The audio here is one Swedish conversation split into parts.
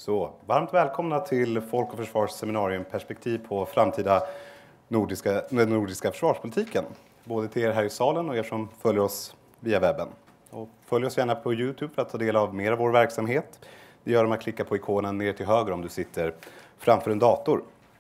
Så, varmt välkomna till Folk och Försvars seminarium Perspektiv på framtida nordiska försvarspolitiken. Både till er här i salen och er som följer oss via webben. Och följ oss gärna på YouTube för att ta del av mer av vår verksamhet. Det gör man att klicka på ikonen ner till höger om du sitter framför en dator.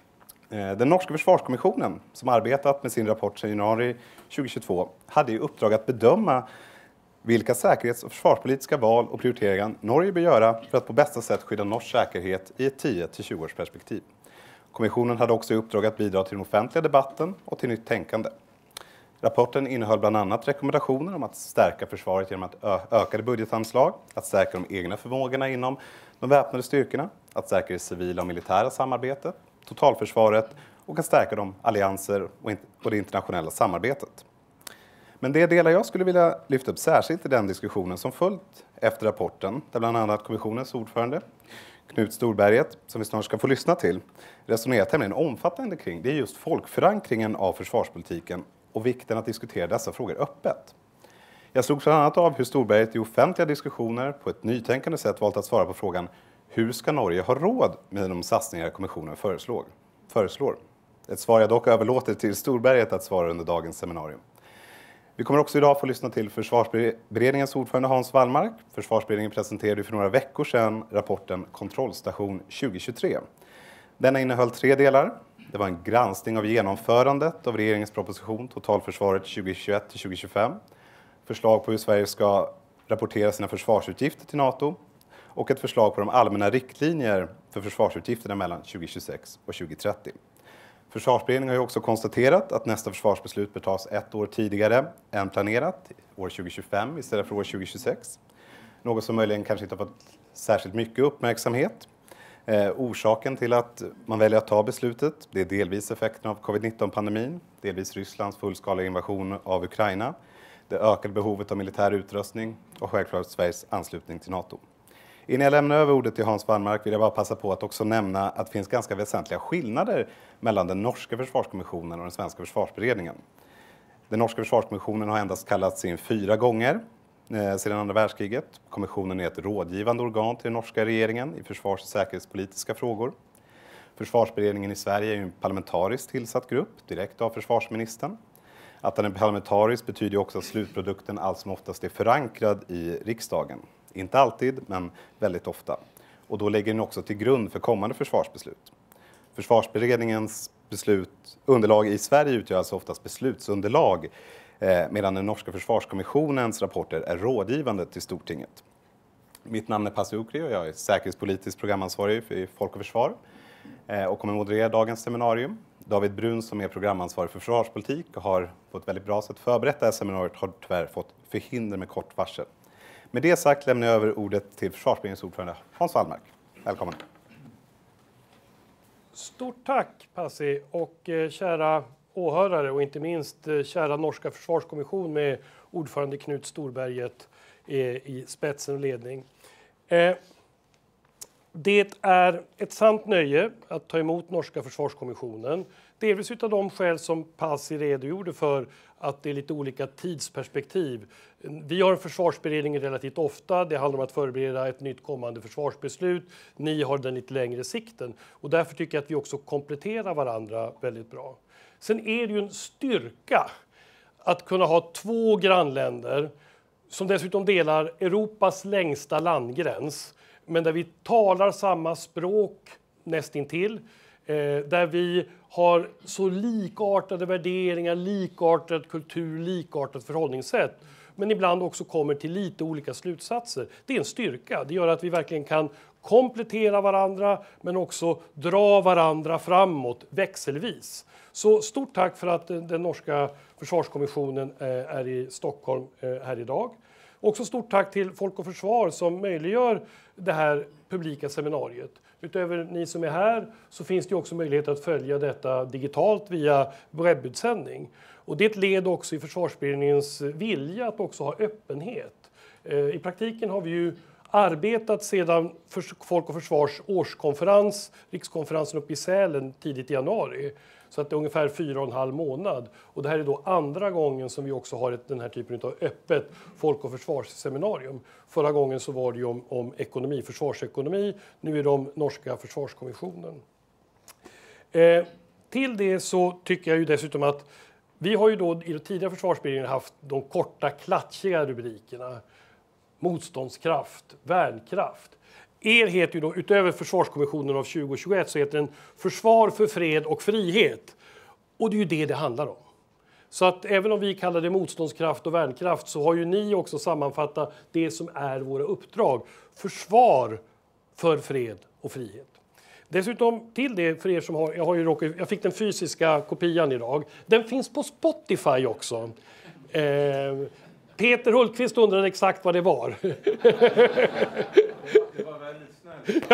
Den norska försvarskommissionen, som arbetat med sin rapport sedan januari 2022, hade i uppdrag att bedöma vilka säkerhets- och försvarspolitiska val och prioriteringar Norge bör göra för att på bästa sätt skydda norsk säkerhet i ett 10-20 års perspektiv. Kommissionen hade också i uppdrag att bidra till den offentliga debatten och till nytt tänkande. Rapporten innehöll bland annat rekommendationer om att stärka försvaret genom att öka budgetanslag, att stärka de egna förmågorna inom de väpnade styrkorna, att stärka det civila och militära samarbetet, totalförsvaret och att stärka de allianser och det internationella samarbetet. Men det delar jag skulle vilja lyfta upp särskilt i den diskussionen som följt efter rapporten, där bland annat kommissionens ordförande Knut Storberget, som vi snart ska få lyssna till, resonerar tämligen omfattande kring. Det är just folkförankringen av försvarspolitiken och vikten att diskutera dessa frågor öppet. Jag slog bland annat av hur Storberget i offentliga diskussioner på ett nytänkande sätt valt att svara på frågan: hur ska Norge ha råd med de satsningar kommissionen föreslår? Ett svar jag dock överlåter till Storberget att svara under dagens seminarium. Vi kommer också idag få lyssna till Försvarsberedningens ordförande Hans Wallmark. Försvarsberedningen presenterade för några veckor sedan rapporten Kontrollstation 2023. Denna innehöll 3 delar. Det var en granskning av genomförandet av regeringens proposition Totalförsvaret 2021-2025. Förslag på hur Sverige ska rapportera sina försvarsutgifter till NATO. Och ett förslag på de allmänna riktlinjer för försvarsutgifterna mellan 2026 och 2030. Försvarsberedningen har ju också konstaterat att nästa försvarsbeslut bör tas 1 år tidigare än planerat, år 2025 istället för år 2026. Något som möjligen kanske inte har fått särskilt mycket uppmärksamhet. Orsaken till att man väljer att ta beslutet, det är delvis effekten av covid-19-pandemin, delvis Rysslands fullskaliga invasion av Ukraina, det ökade behovet av militär utrustning och självklart Sveriges anslutning till NATO. Innan jag lämnar över ordet till Hans Wallmark vill jag bara passa på att också nämna att det finns ganska väsentliga skillnader mellan den norska försvarskommissionen och den svenska försvarsberedningen. Den norska försvarskommissionen har endast kallats in 4 gånger sedan andra världskriget. Kommissionen är ett rådgivande organ till den norska regeringen i försvars- och säkerhetspolitiska frågor. Försvarsberedningen i Sverige är en parlamentariskt tillsatt grupp, direkt av försvarsministern. Att den är parlamentarisk betyder också att slutprodukten allt som oftast är förankrad i riksdagen. Inte alltid, men väldigt ofta. Och då lägger den också till grund för kommande försvarsbeslut. Försvarsberedningens underlag i Sverige utgör alltså oftast beslutsunderlag, medan den norska försvarskommissionens rapporter är rådgivande till Stortinget. Mitt namn är Pasi Ukri och jag är säkerhetspolitisk programansvarig för Folk och Försvar och kommer moderera dagens seminarium. David Brun, som är programansvarig för försvarspolitik och har på ett väldigt bra sätt förberett det här seminariet, har tyvärr fått förhinder med kort varsel. Med det sagt lämnar jag över ordet till Försvarsberedningens ordförande Hans Wallmark. Välkommen. Stort tack Pasi och kära åhörare och inte minst kära norska försvarskommission med ordförande Knut Storberget i spetsen och ledning. Det är ett sant nöje att ta emot norska försvarskommissionen. Delvis utav de skäl som Pasi redogjorde för, att det är lite olika tidsperspektiv. Vi har en försvarsberedning relativt ofta. Det handlar om att förbereda ett nytt kommande försvarsbeslut. Ni har den lite längre sikten. Och därför tycker jag att vi också kompletterar varandra väldigt bra. Sen är det ju en styrka att kunna ha 2 grannländer som dessutom delar Europas längsta landgräns. Men där vi talar samma språk nästintill. Där vi har så likartade värderingar, likartad kultur, likartat förhållningssätt. Men ibland också kommer till lite olika slutsatser. Det är en styrka. Det gör att vi verkligen kan komplettera varandra men också dra varandra framåt växelvis. Så stort tack för att den norska försvarskommissionen är i Stockholm här idag. Också stort tack till Folk och Försvar som möjliggör det här publika seminariet. Utöver ni som är här så finns det också möjlighet att följa detta digitalt via webbutsändning. Och det är ett led också i Försvarsberedningens vilja att också ha öppenhet. I praktiken har vi ju arbetat sedan Folk och Försvars årskonferens, rikskonferensen uppe i Sälen tidigt i januari. Så att det är ungefär 4,5 månad. Och det här är då andra gången som vi också har den här typen av öppet folk- och försvarsseminarium. Förra gången så var det ju om ekonomi, försvarsekonomi. Nu är det om norska försvarskommissionen. Till det så tycker jag ju dessutom att vi har ju då i den tidigare försvarsberedningen haft de korta klatschiga rubrikerna. Motståndskraft, värnkraft. Er heter ju då, utöver försvarskommissionen av 2021, så heter den Försvar för fred och frihet. Och det är ju det handlar om. Så att även om vi kallar det motståndskraft och värnkraft så har ju ni också sammanfattat det som är våra uppdrag. Försvar för fred och frihet. Dessutom till det, för er som har, jag fick den fysiska kopian idag. Den finns på Spotify också. Peter Hultqvist undrade exakt vad det var. Det var väldigt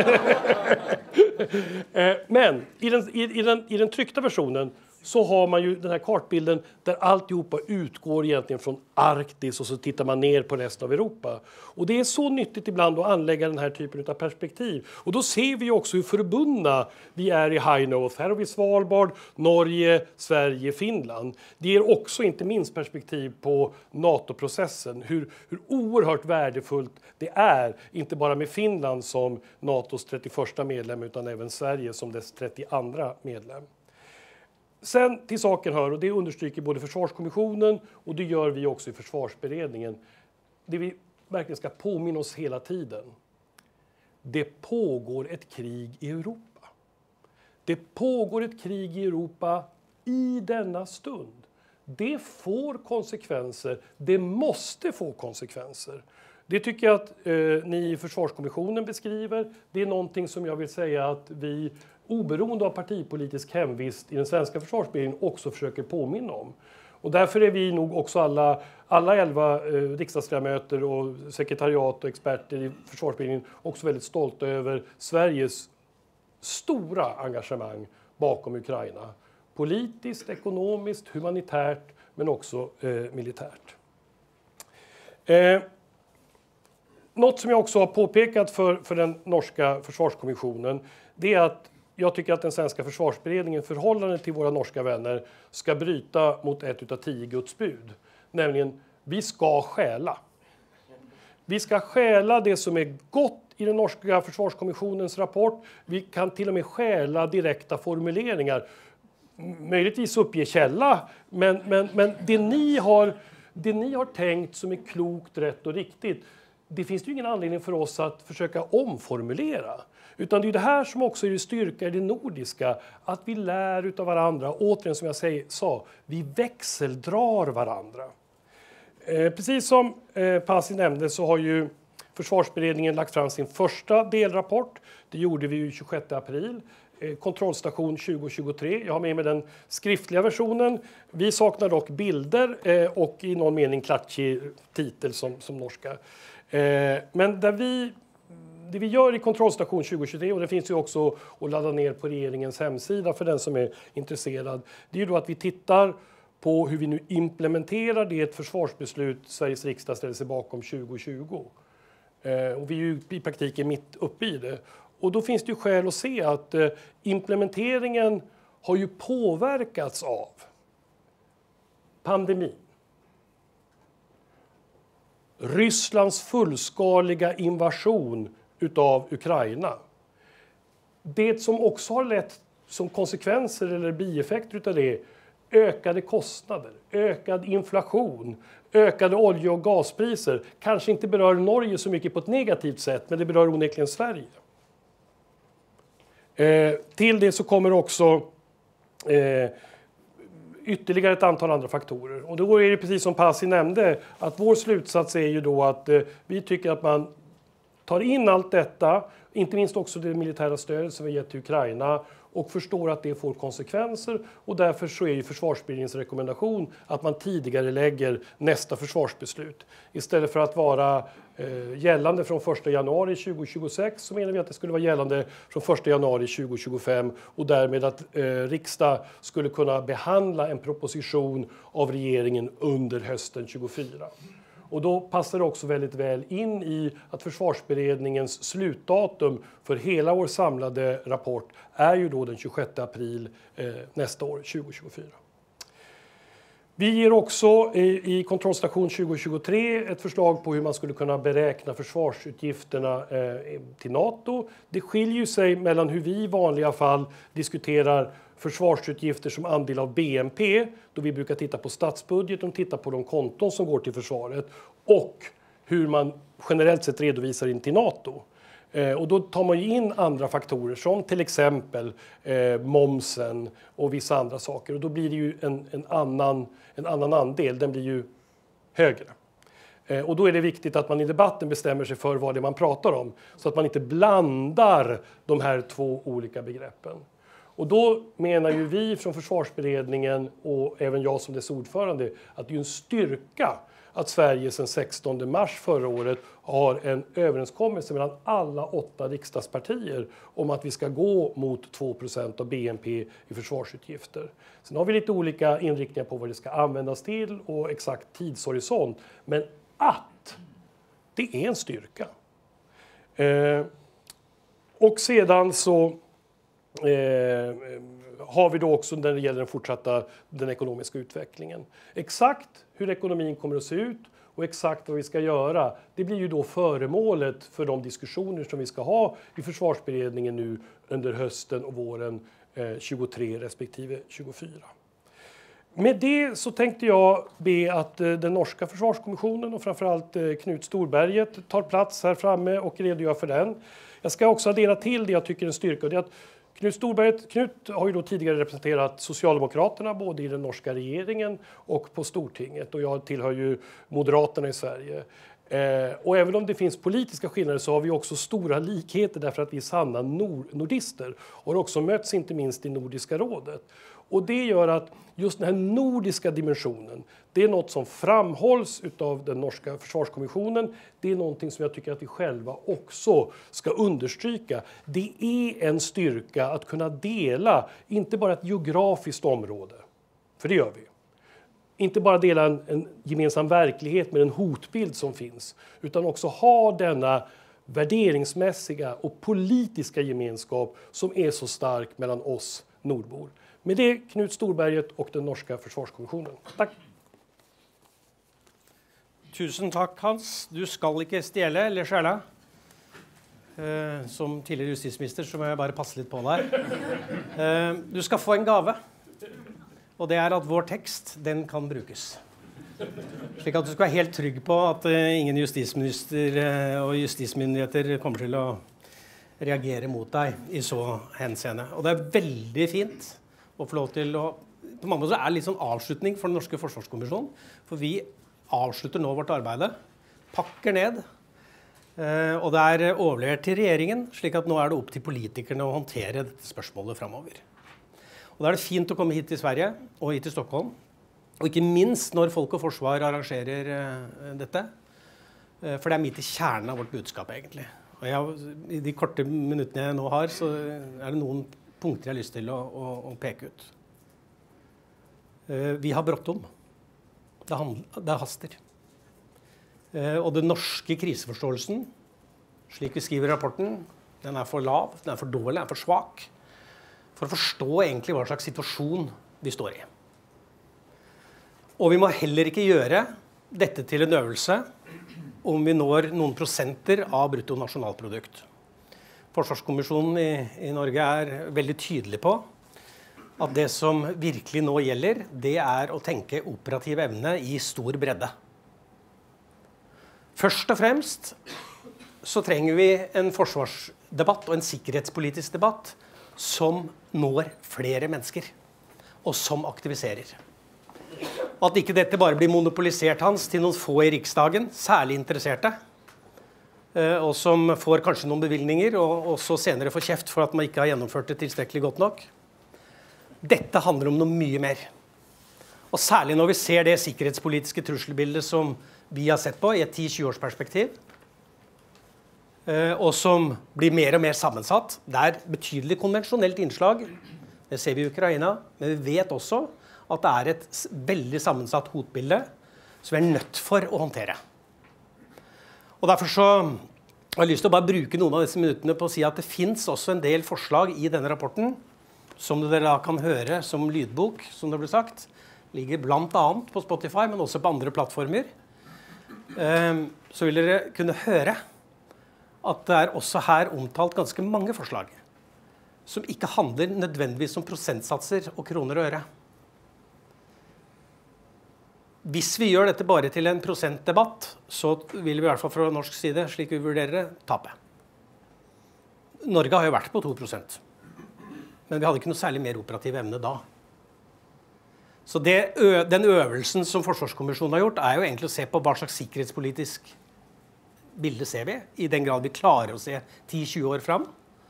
snällt. Men i den tryckta versionen så har man ju den här kartbilden där alltihopa utgår egentligen från Arktis och så tittar man ner på resten av Europa. Och det är så nyttigt ibland att anlägga den här typen av perspektiv. Och då ser vi också hur förbundna vi är i High North. Här har vi Svalbard, Norge, Sverige, Finland. Det ger också inte minst perspektiv på NATO-processen. Hur oerhört värdefullt det är, inte bara med Finland som NATOs 31:a medlem utan även Sverige som dess 32:a medlem. Sen till saken hör, och det understryker både försvarskommissionen och det gör vi också i försvarsberedningen, det vi verkligen ska påminna oss hela tiden. Det pågår ett krig i Europa. Det pågår ett krig i Europa i denna stund. Det får konsekvenser, det måste få konsekvenser. Det tycker jag att ni i försvarskommissionen beskriver. Det är någonting som jag vill säga att vi oberoende av partipolitisk hemvist i den svenska försvarsberedningen också försöker påminna om. Och därför är vi nog också alla 11 riksdagsledamöter och sekretariat och experter i försvarsberedningen också väldigt stolta över Sveriges stora engagemang bakom Ukraina. Politiskt, ekonomiskt, humanitärt men också militärt. Något som jag också har påpekat för den norska försvarskommissionen, det är att jag tycker att den svenska försvarsberedningen i förhållande till våra norska vänner ska bryta mot ett av 10 Guds bud. Nämligen, vi ska stjäla. Vi ska stjäla det som är gott i den norska försvarskommissionens rapport. Vi kan till och med stjäla direkta formuleringar. Möjligtvis uppge källa, men det ni har tänkt som är klokt, rätt och riktigt, det finns ju ingen anledning för oss att försöka omformulera. Utan det är det här som också är det styrka i det nordiska, att vi lär utav varandra. Återigen som jag sa, vi växeldrar varandra. Precis som Pasi nämnde så har ju försvarsberedningen lagt fram sin första delrapport. Det gjorde vi ju 26 april. Kontrollstation 2023. Jag har med mig den skriftliga versionen. Vi saknar dock bilder och i någon mening klatschig titel som norska. Men det vi gör i kontrollstation 2023, och det finns ju också att ladda ner på regeringens hemsida för den som är intresserad, det är ju då att vi tittar på hur vi nu implementerar det försvarsbeslut Sveriges riksdag ställer sig bakom 2020. Och vi är ju i praktiken mitt uppe i det. Och då finns det ju skäl att se att implementeringen har ju påverkats av pandemin. Rysslands fullskaliga invasion utav Ukraina. Det som också har lett som konsekvenser eller bieffekter utav det, ökade kostnader, ökad inflation, ökade olje- och gaspriser. Kanske inte berör Norge så mycket på ett negativt sätt, men det berör onekligen Sverige. Till det så kommer också ytterligare ett antal andra faktorer. Och då är det precis som Pasi nämnde, att vår slutsats är ju då att vi tycker att man tar in allt detta, inte minst också det militära stödet som vi gett till Ukraina, och förstår att det får konsekvenser, och därför så är ju försvarsberedningens rekommendation att man tidigare lägger nästa försvarsbeslut. Istället för att vara gällande från 1 januari 2026 så menar vi att det skulle vara gällande från 1 januari 2025, och därmed att riksdag skulle kunna behandla en proposition av regeringen under hösten 2024. Och då passar det också väldigt väl in i att försvarsberedningens slutdatum för hela vår samlade rapport är ju då den 26 april nästa år, 2024. Vi ger också i kontrollstation 2023 ett förslag på hur man skulle kunna beräkna försvarsutgifterna till NATO. Det skiljer sig mellan hur vi i vanliga fall diskuterar försvarsutgifter som andel av BNP, då vi brukar titta på statsbudgeten och titta på de konton som går till försvaret, och hur man generellt sett redovisar in till NATO. Och då tar man ju in andra faktorer som till exempel momsen och vissa andra saker. Och då blir det ju en annan andel, den blir ju högre. Och då är det viktigt att man i debatten bestämmer sig för vad det är man pratar om. Så att man inte blandar de här två olika begreppen. Och då menar ju vi från försvarsberedningen och även jag som dess ordförande att det är en styrka att Sverige sedan 16 mars förra året har en överenskommelse mellan alla 8 riksdagspartier om att vi ska gå mot 2% av BNP i försvarsutgifter. Sen har vi lite olika inriktningar på vad det ska användas till och exakt tidshorisont. Men att det är en styrka. Och sedan så har vi då också när det gäller den ekonomiska utvecklingen. Exakt hur ekonomin kommer att se ut och exakt vad vi ska göra, det blir ju då föremålet för de diskussioner som vi ska ha i försvarsberedningen nu under hösten och våren 23 respektive 24. Med det så tänkte jag be att den norska försvarskommissionen och framförallt Knut Storberget tar plats här framme och redogör för den. Jag ska också addera till det jag tycker är en styrka, och det är att Knut har ju då tidigare representerat Socialdemokraterna både i den norska regeringen och på Stortinget, och jag tillhör ju Moderaterna i Sverige. Och även om det finns politiska skillnader så har vi också stora likheter därför att vi är sanna nordister och har också mötts inte minst i Nordiska rådet. Och det gör att just den här nordiska dimensionen, det är något som framhålls av den norska försvarskommissionen. Det är någonting som jag tycker att vi själva också ska understryka. Det är en styrka att kunna dela, inte bara ett geografiskt område, för det gör vi. Inte bara dela en gemensam verklighet med en hotbild som finns, utan också ha denna värderingsmässiga och politiska gemenskap som är så stark mellan oss nordbor. Med det, Knut Storberget och den norska försvarskommissionen. Tack. Tusen takk, Hans. Du skal ikke stjele eller skjæle. Som tidligere justisminister så må jeg bare passe litt på deg. Du skal få en gave. Og det er at vår tekst, den kan brukes. Slik at du skal være helt trygg på at ingen justisminister og justismyndigheter kommer til å reagere mot deg i så henseende. Og det er veldig fint å få lov til å... På mange måter er det litt sånn avslutning for den norske forsvarskommisjonen, for vi avslutter nå vårt arbeide, pakker ned, og det er overlevert til regjeringen, slik at nå er det opp til politikerne å håndtere dette spørsmålet fremover. Og da er det fint å komme hit til Sverige og hit til Stockholm, og ikke minst når Folk og Forsvar arrangerer dette, for det er midt i kjernen av vårt budskap egentlig. Og i de korte minuttene jeg nå har, så er det noen punkter jeg har lyst til å peke ut. Vi har bråttom. Det haster. Og den norske kriseforståelsen, slik vi skriver i rapporten, den er for lav, den er for dårlig, den er for svak, for å forstå egentlig hva slags situasjon vi står i. Og vi må heller ikke gjøre dette til en øvelse om vi når noen prosenter av bruttonasjonalprodukt. Forsvarskommisjonen i Norge er veldig tydelig på at det som virkelig nå gjelder, det er å tenke operativ evne i stor bredde. Først og fremst så trenger vi en forsvarsdebatt og en sikkerhetspolitisk debatt som når flere mennesker, og som aktiviserer. At ikke dette bare blir monopolisert, Hans, til noen få i Riksdagen, særlig interesserte, og som får kanskje noen bevilgninger, og så senere får kjeft for at man ikke har gjennomført det tilstrekkelig godt nok. Dette handler om noe mye mer. Og særlig når vi ser det sikkerhetspolitiske trusselbildet som vi har sett på i et 10-20 års perspektiv, og som blir mer og mer sammensatt. Det er betydelig konvensjonelt innslag, det ser vi i Ukraina, men vi vet også at det er et veldig sammensatt hotbilde som vi er nødt for å håndtere. Og derfor så har jeg lyst til å bare bruke noen av disse minuttene på å si at det finnes også en del forslag i denne rapporten, som dere da kan høre som lydbok, som det ble sagt. Ligger blant annet på Spotify, men også på andre plattformer. Så vil dere kunne høre at det også her omtalt ganske mange forslag, som ikke handler nødvendigvis om prosentsatser og kroner og øre. Hvis vi gjør dette bare til en prosentdebatt, så vil vi i hvert fall fra norsk side, slik vi vurderer det, tape. Norge har jo vært på 2%, men vi hadde ikke noe særlig mer operativ evne da. Så den øvelsen som Forsvarskommisjonen har gjort, er jo egentlig å se på hva slags sikkerhetspolitisk bilde ser vi, i den grad vi klarer å se 10-20 år fram.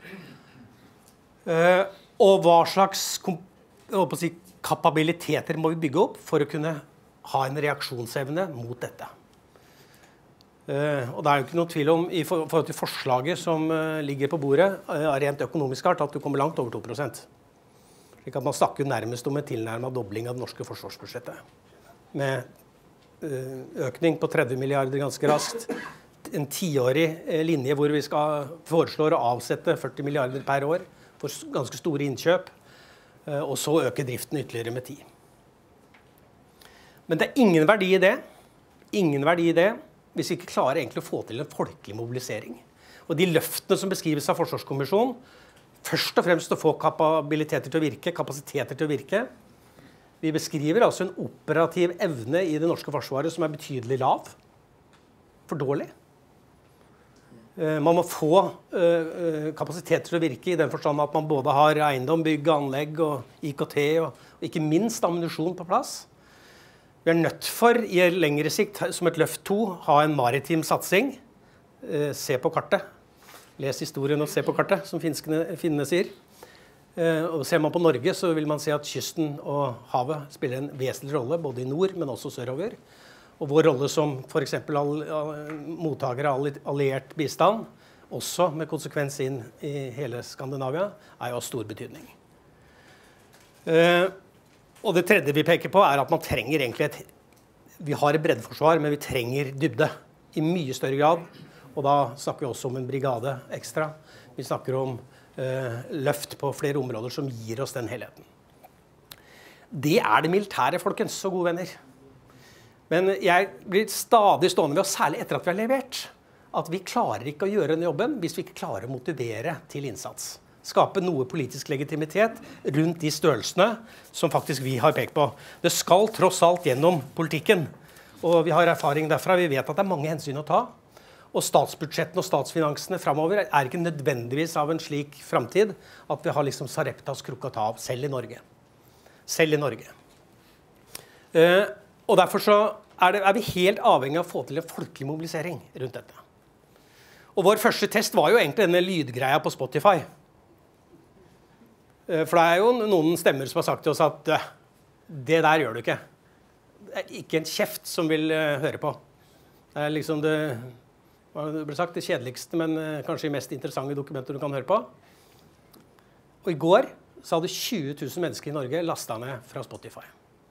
Og hva slags kapabiliteter må vi bygge opp for å kunne ha en reaksjonsevne mot dette. Og det er jo ikke noe tvil om, i forhold til forslaget som ligger på bordet, er rent økonomisk art, at du kommer langt over 2%. Slik at man snakker nærmest om en tilnærmet dobling av det norske forsvarsbudsjettet. Med økning på 30 milliarder ganske raskt. En 10-årig linje hvor vi foreslår å avsette 40 milliarder per år for ganske store innkjøp, og så øke driften ytterligere med 10. Men det er ingen verdi i det, hvis vi ikke klarer egentlig å få til en folkelig mobilisering. Og de løftene som beskrives av Forsvarskommisjonen, først og fremst å få kapabiliteter til å virke, kapasiteter til å virke. Vi beskriver altså en operativ evne i det norske forsvaret som er betydelig lav, for dårlig. Man må få kapasiteter til å virke i den forstand at man både har eiendom, bygg, anlegg og IKT og ikke minst ammunisjon på plass. Vi er nødt for, i lengre sikt, som et løft 2, ha en maritim satsing. Se på kartet. Les historien og se på kartet, som finnene sier. Og ser man på Norge, så vil man se at kysten og havet spiller en vesentlig rolle, både i nord, men også sørover. Og vår rolle som for eksempel mottaker av alliert bistand, også med konsekvens inn i hele Skandinavia, er jo av stor betydning. Og det tredje vi peker på er at man trenger egentlig vi har et breddeforsvar, men vi trenger dybde i mye større grad. Og da snakker vi også om en brigade ekstra. Vi snakker om løft på flere områder som gir oss den helheten. Det er det militære, folkens, så gode venner. Men jeg blir stadig stående ved, og særlig etter at vi har levert, at vi klarer ikke å gjøre den jobben hvis vi ikke klarer å motivere til innsats. Skape noe politisk legitimitet rundt de størrelsene som faktisk vi har pekt på. Det skal tross alt gjennom politikken, og vi har erfaring derfra. Vi vet at det er mange hensyn å ta, og statsbudsjettene og statsfinansene fremover er ikke nødvendigvis av en slik fremtid at vi har liksom Sareptas krukket av, selv i Norge. Selv i Norge. Og derfor så er vi helt avhengig av å få til en folkelig mobilisering rundt dette. Og vår første test var jo egentlig denne lydgreia på Spotify. For det er jo noen stemmer som har sagt til oss at det der gjør du ikke. Det er ikke en kjeft som vil høre på. Det er liksom det ble sagt, det kjedeligste, men kanskje mest interessante dokumenter du kan høre på. Og i går så hadde 20 000 mennesker i Norge lastet ned fra Spotify.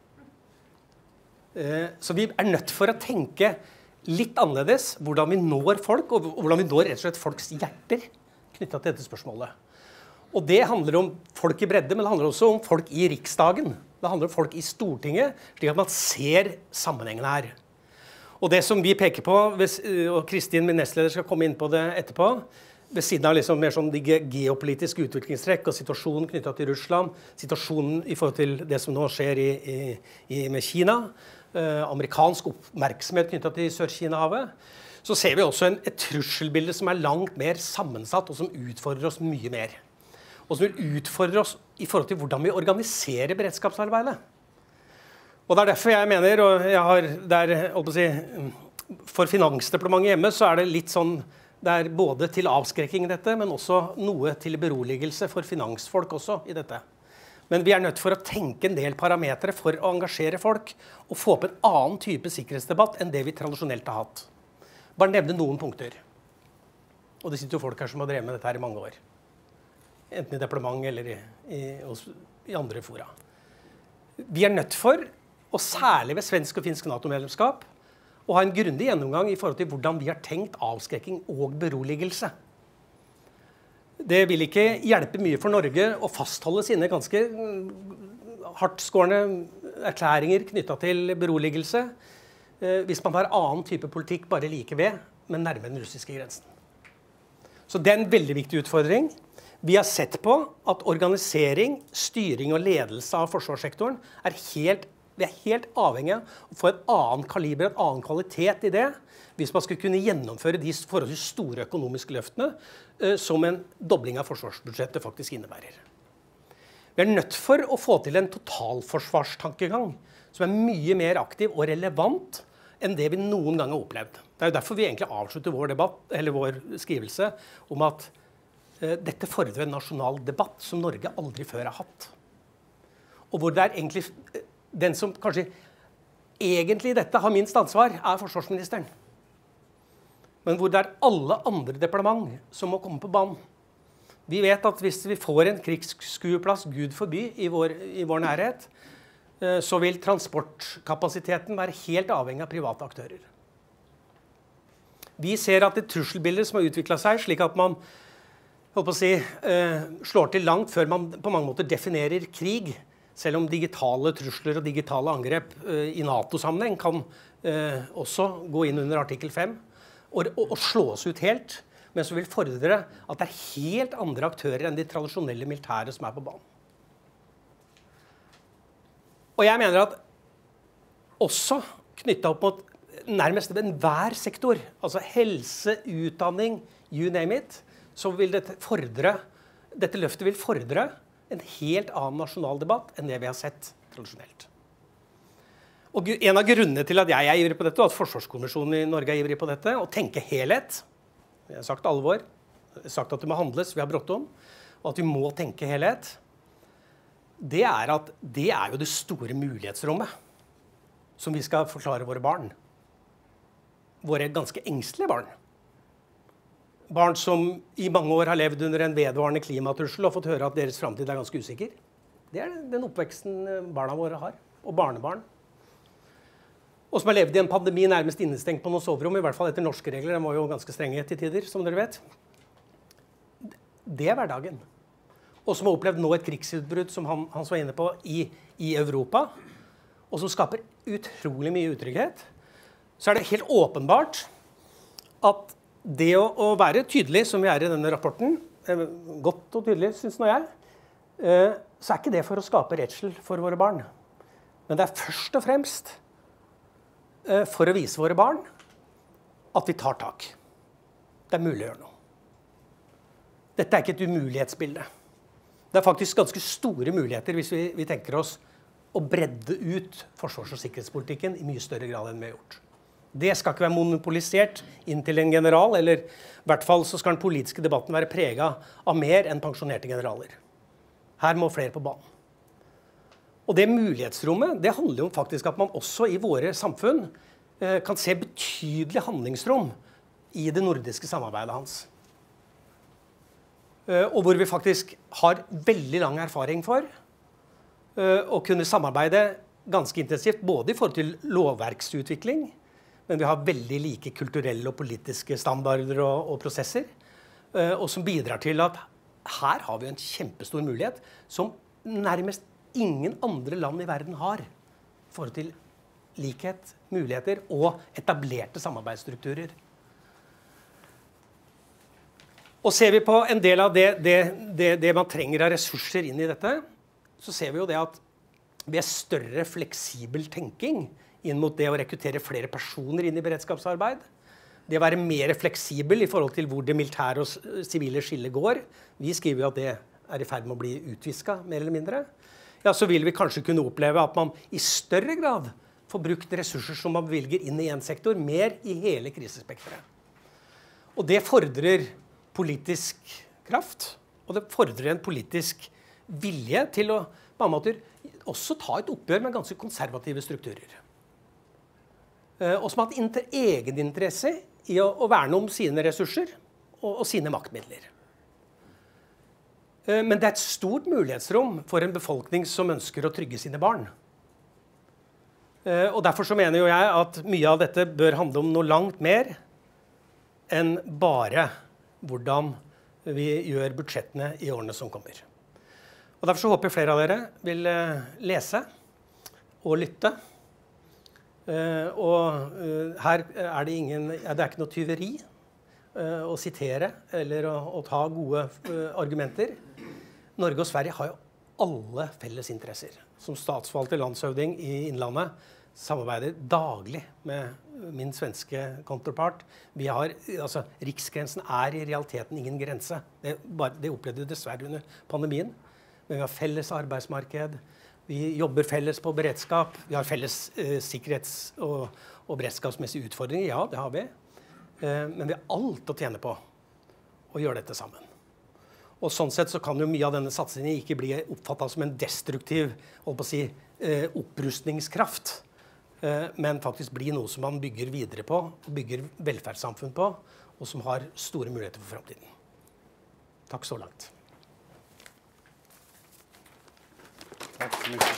Så vi er nødt for å tenke litt annerledes hvordan vi når folk, og hvordan vi når rett og slett folks hjerter knyttet til dette spørsmålet. Og det handler om folk i bredde, men det handler også om folk i Riksdagen. Det handler om folk i Stortinget, slik at man ser sammenhengen her. Og det som vi peker på, og Kristin, min nestleder, skal komme inn på det etterpå, ved siden av liksom mer sånn de geopolitiske utviklingstrekk og situasjonen knyttet til Russland, situasjonen i forhold til det som nå skjer med Kina, amerikansk oppmerksomhet knyttet til Sør-Kina-havet, så ser vi også et trusselbilde som er langt mer sammensatt og som utfordrer oss mye mer. Og som vil utfordre oss i forhold til hvordan vi organiserer beredskapsarbeidet. Og det er derfor jeg mener, og jeg har for Finansdepartementet hjemme, så er det litt sånn, det er både til avskrekking dette, men også noe til beroligelse for finansfolk også i dette. Men vi er nødt for å tenke en del parametere for å engasjere folk, og få opp en annen type sikkerhetsdebatt enn det vi tradisjonelt har hatt. Bare nevne noen punkter. Og det sitter jo folk her som har drevet med dette her i mange år. Enten i departement eller i andre fora. Vi er nødt for, og særlig ved svensk og finsk NATO-medlemskap, å ha en grundig gjennomgang i forhold til hvordan vi har tenkt avskrekking og beroligelse. Det vil ikke hjelpe mye for Norge å fastholde sine ganske hardtskårende erklæringer knyttet til beroligelse hvis man har annen type politikk bare like ved, men nærmere den russiske grensen. Så det er en veldig viktig utfordring. Vi har sett på at organisering, styring og ledelse av forsvarssektoren vi er helt avhengig av å få et annet kaliber, et annen kvalitet i det, hvis man skulle kunne gjennomføre de forholdsvis store økonomiske løftene som en dobling av forsvarsbudsjettet faktisk innebærer. Vi er nødt for å få til en totalforsvarstankegang som er mye mer aktiv og relevant enn det vi noen gang har opplevd. Det er jo derfor vi egentlig avslutter vår skrivelse om at dette fordrer en nasjonal debatt som Norge aldri før har hatt. Og hvor det er egentlig den som kanskje egentlig i dette har minst ansvar, er forsvarsministeren. Men hvor det er alle andre departement som må komme på banen. Vi vet at hvis vi får en krigsskueplass, Gud forby, i vår nærhet, så vil transportkapasiteten være helt avhengig av private aktører. Vi ser at det trusselbildet som har utviklet seg, slik at man slår til langt før man på mange måter definerer krig, selv om digitale trusler og digitale angrep i NATO-sammenheng kan også gå inn under artikkel 5 og slå oss ut helt, men så vil fordre at det er helt andre aktører enn de tradisjonelle militære som er på banen. Og jeg mener at også knyttet opp mot nærmest enhver sektor, altså helse, utdanning, you name it, så vil dette løftet vil fordre en helt annen nasjonal debatt enn det vi har sett tradisjonelt. Og en av grunnene til at jeg er ivrig på dette, og at Forsvarskommisjonen i Norge er ivrig på dette, å tenke helhet, jeg har sagt alvor, jeg har sagt at det må handles, vi har bråttom, og at vi må tenke helhet, det er at det er jo det store mulighetsrommet som vi skal forklare våre barn. Våre ganske engstelige barn. Barn som i mange år har levd under en vedvarende klimatrussel og fått høre at deres fremtid er ganske usikker. Det er den oppveksten barna våre har, og barnebarn. Og som har levd i en pandemi nærmest innestengt på noen soverom, i hvert fall etter norske regler, de var jo ganske strenge til tider, som dere vet. Det er hverdagen. Og som har opplevd nå et krigsutbrudd, som han var inne på, i Europa, og som skaper utrolig mye utrygghet, så er det helt åpenbart at det å være tydelig, som vi er i denne rapporten, godt og tydelig, synes nå jeg, så er ikke det for å skape redsel for våre barn. Men det er først og fremst for å vise våre barn at vi tar tak. Det er mulig å gjøre noe. Dette er ikke et umulighetsbilde. Det er faktisk ganske store muligheter hvis vi tenker oss å bredde ut forsvars- og sikkerhetspolitikken i mye større grad enn vi har gjort. Det skal ikke være monopolisert inn til en general, eller i hvert fall så skal den politiske debatten være preget av mer enn pensjonerte generaler. Her må flere på banen. Og det mulighetsrommet, det handler jo faktisk at man også i våre samfunn kan se betydelig handlingsrom i det nordiske samarbeidet hans. Og hvor vi faktisk har veldig lang erfaring for å kunne samarbeide ganske intensivt, både i forhold til lovverksutvikling, men vi har veldig like kulturelle og politiske standarder og prosesser, og som bidrar til at her har vi en kjempestor mulighet som nærmest ingen andre land i verden har i forhold til likhet, muligheter og etablerte samarbeidsstrukturer. Og ser vi på en del av det man trenger av ressurser inn i dette, så ser vi jo det at ved større fleksibel tenking inn mot det å rekruttere flere personer inn i beredskapsarbeid, det å være mer fleksibel i forhold til hvor det militære og sivile skillet går, vi skriver jo at det er i ferd med å bli utvisket, mer eller mindre, ja, så vil vi kanskje kunne oppleve at man i større grad får brukt ressurser som man bevilger inn i en sektor, mer i hele krisespektret. Og det fordrer politisk kraft, og det fordrer en politisk vilje til å på en måte også ta et oppgjør med ganske konservative strukturer. Og som har hatt egeninteresse i å verne om sine ressurser og sine maktmidler. Men det er et stort mulighetsrom for en befolkning som ønsker å trygge sine barn. Og derfor så mener jo jeg at mye av dette bør handle om noe langt mer enn bare hvordan vi gjør budsjettene i årene som kommer. Og derfor så håper jeg flere av dere vil lese og lytte. Her er det ikke noe tyveri å sitere eller å ta gode argumenter. Norge og Sverige har jo alle felles interesser. Som statsforvalter landshøvding i Innlandet samarbeider daglig med min svenske counterpart. Riksgrensen er i realiteten ingen grense. Det opplevde vi dessverre under pandemien. Men vi har felles arbeidsmarked, vi jobber felles på beredskap, vi har felles sikkerhets- og beredskapsmessige utfordringer. Ja, det har vi. Men vi har alt å tjene på å gjøre dette sammen. Og sånn sett så kan jo mye av denne satsingen ikke bli oppfattet som en destruktiv opprustningskraft, men faktisk bli noe som man bygger videre på, bygger velferdssamfunn på, og som har store muligheter for fremtiden. Takk så langt. Takk så mye.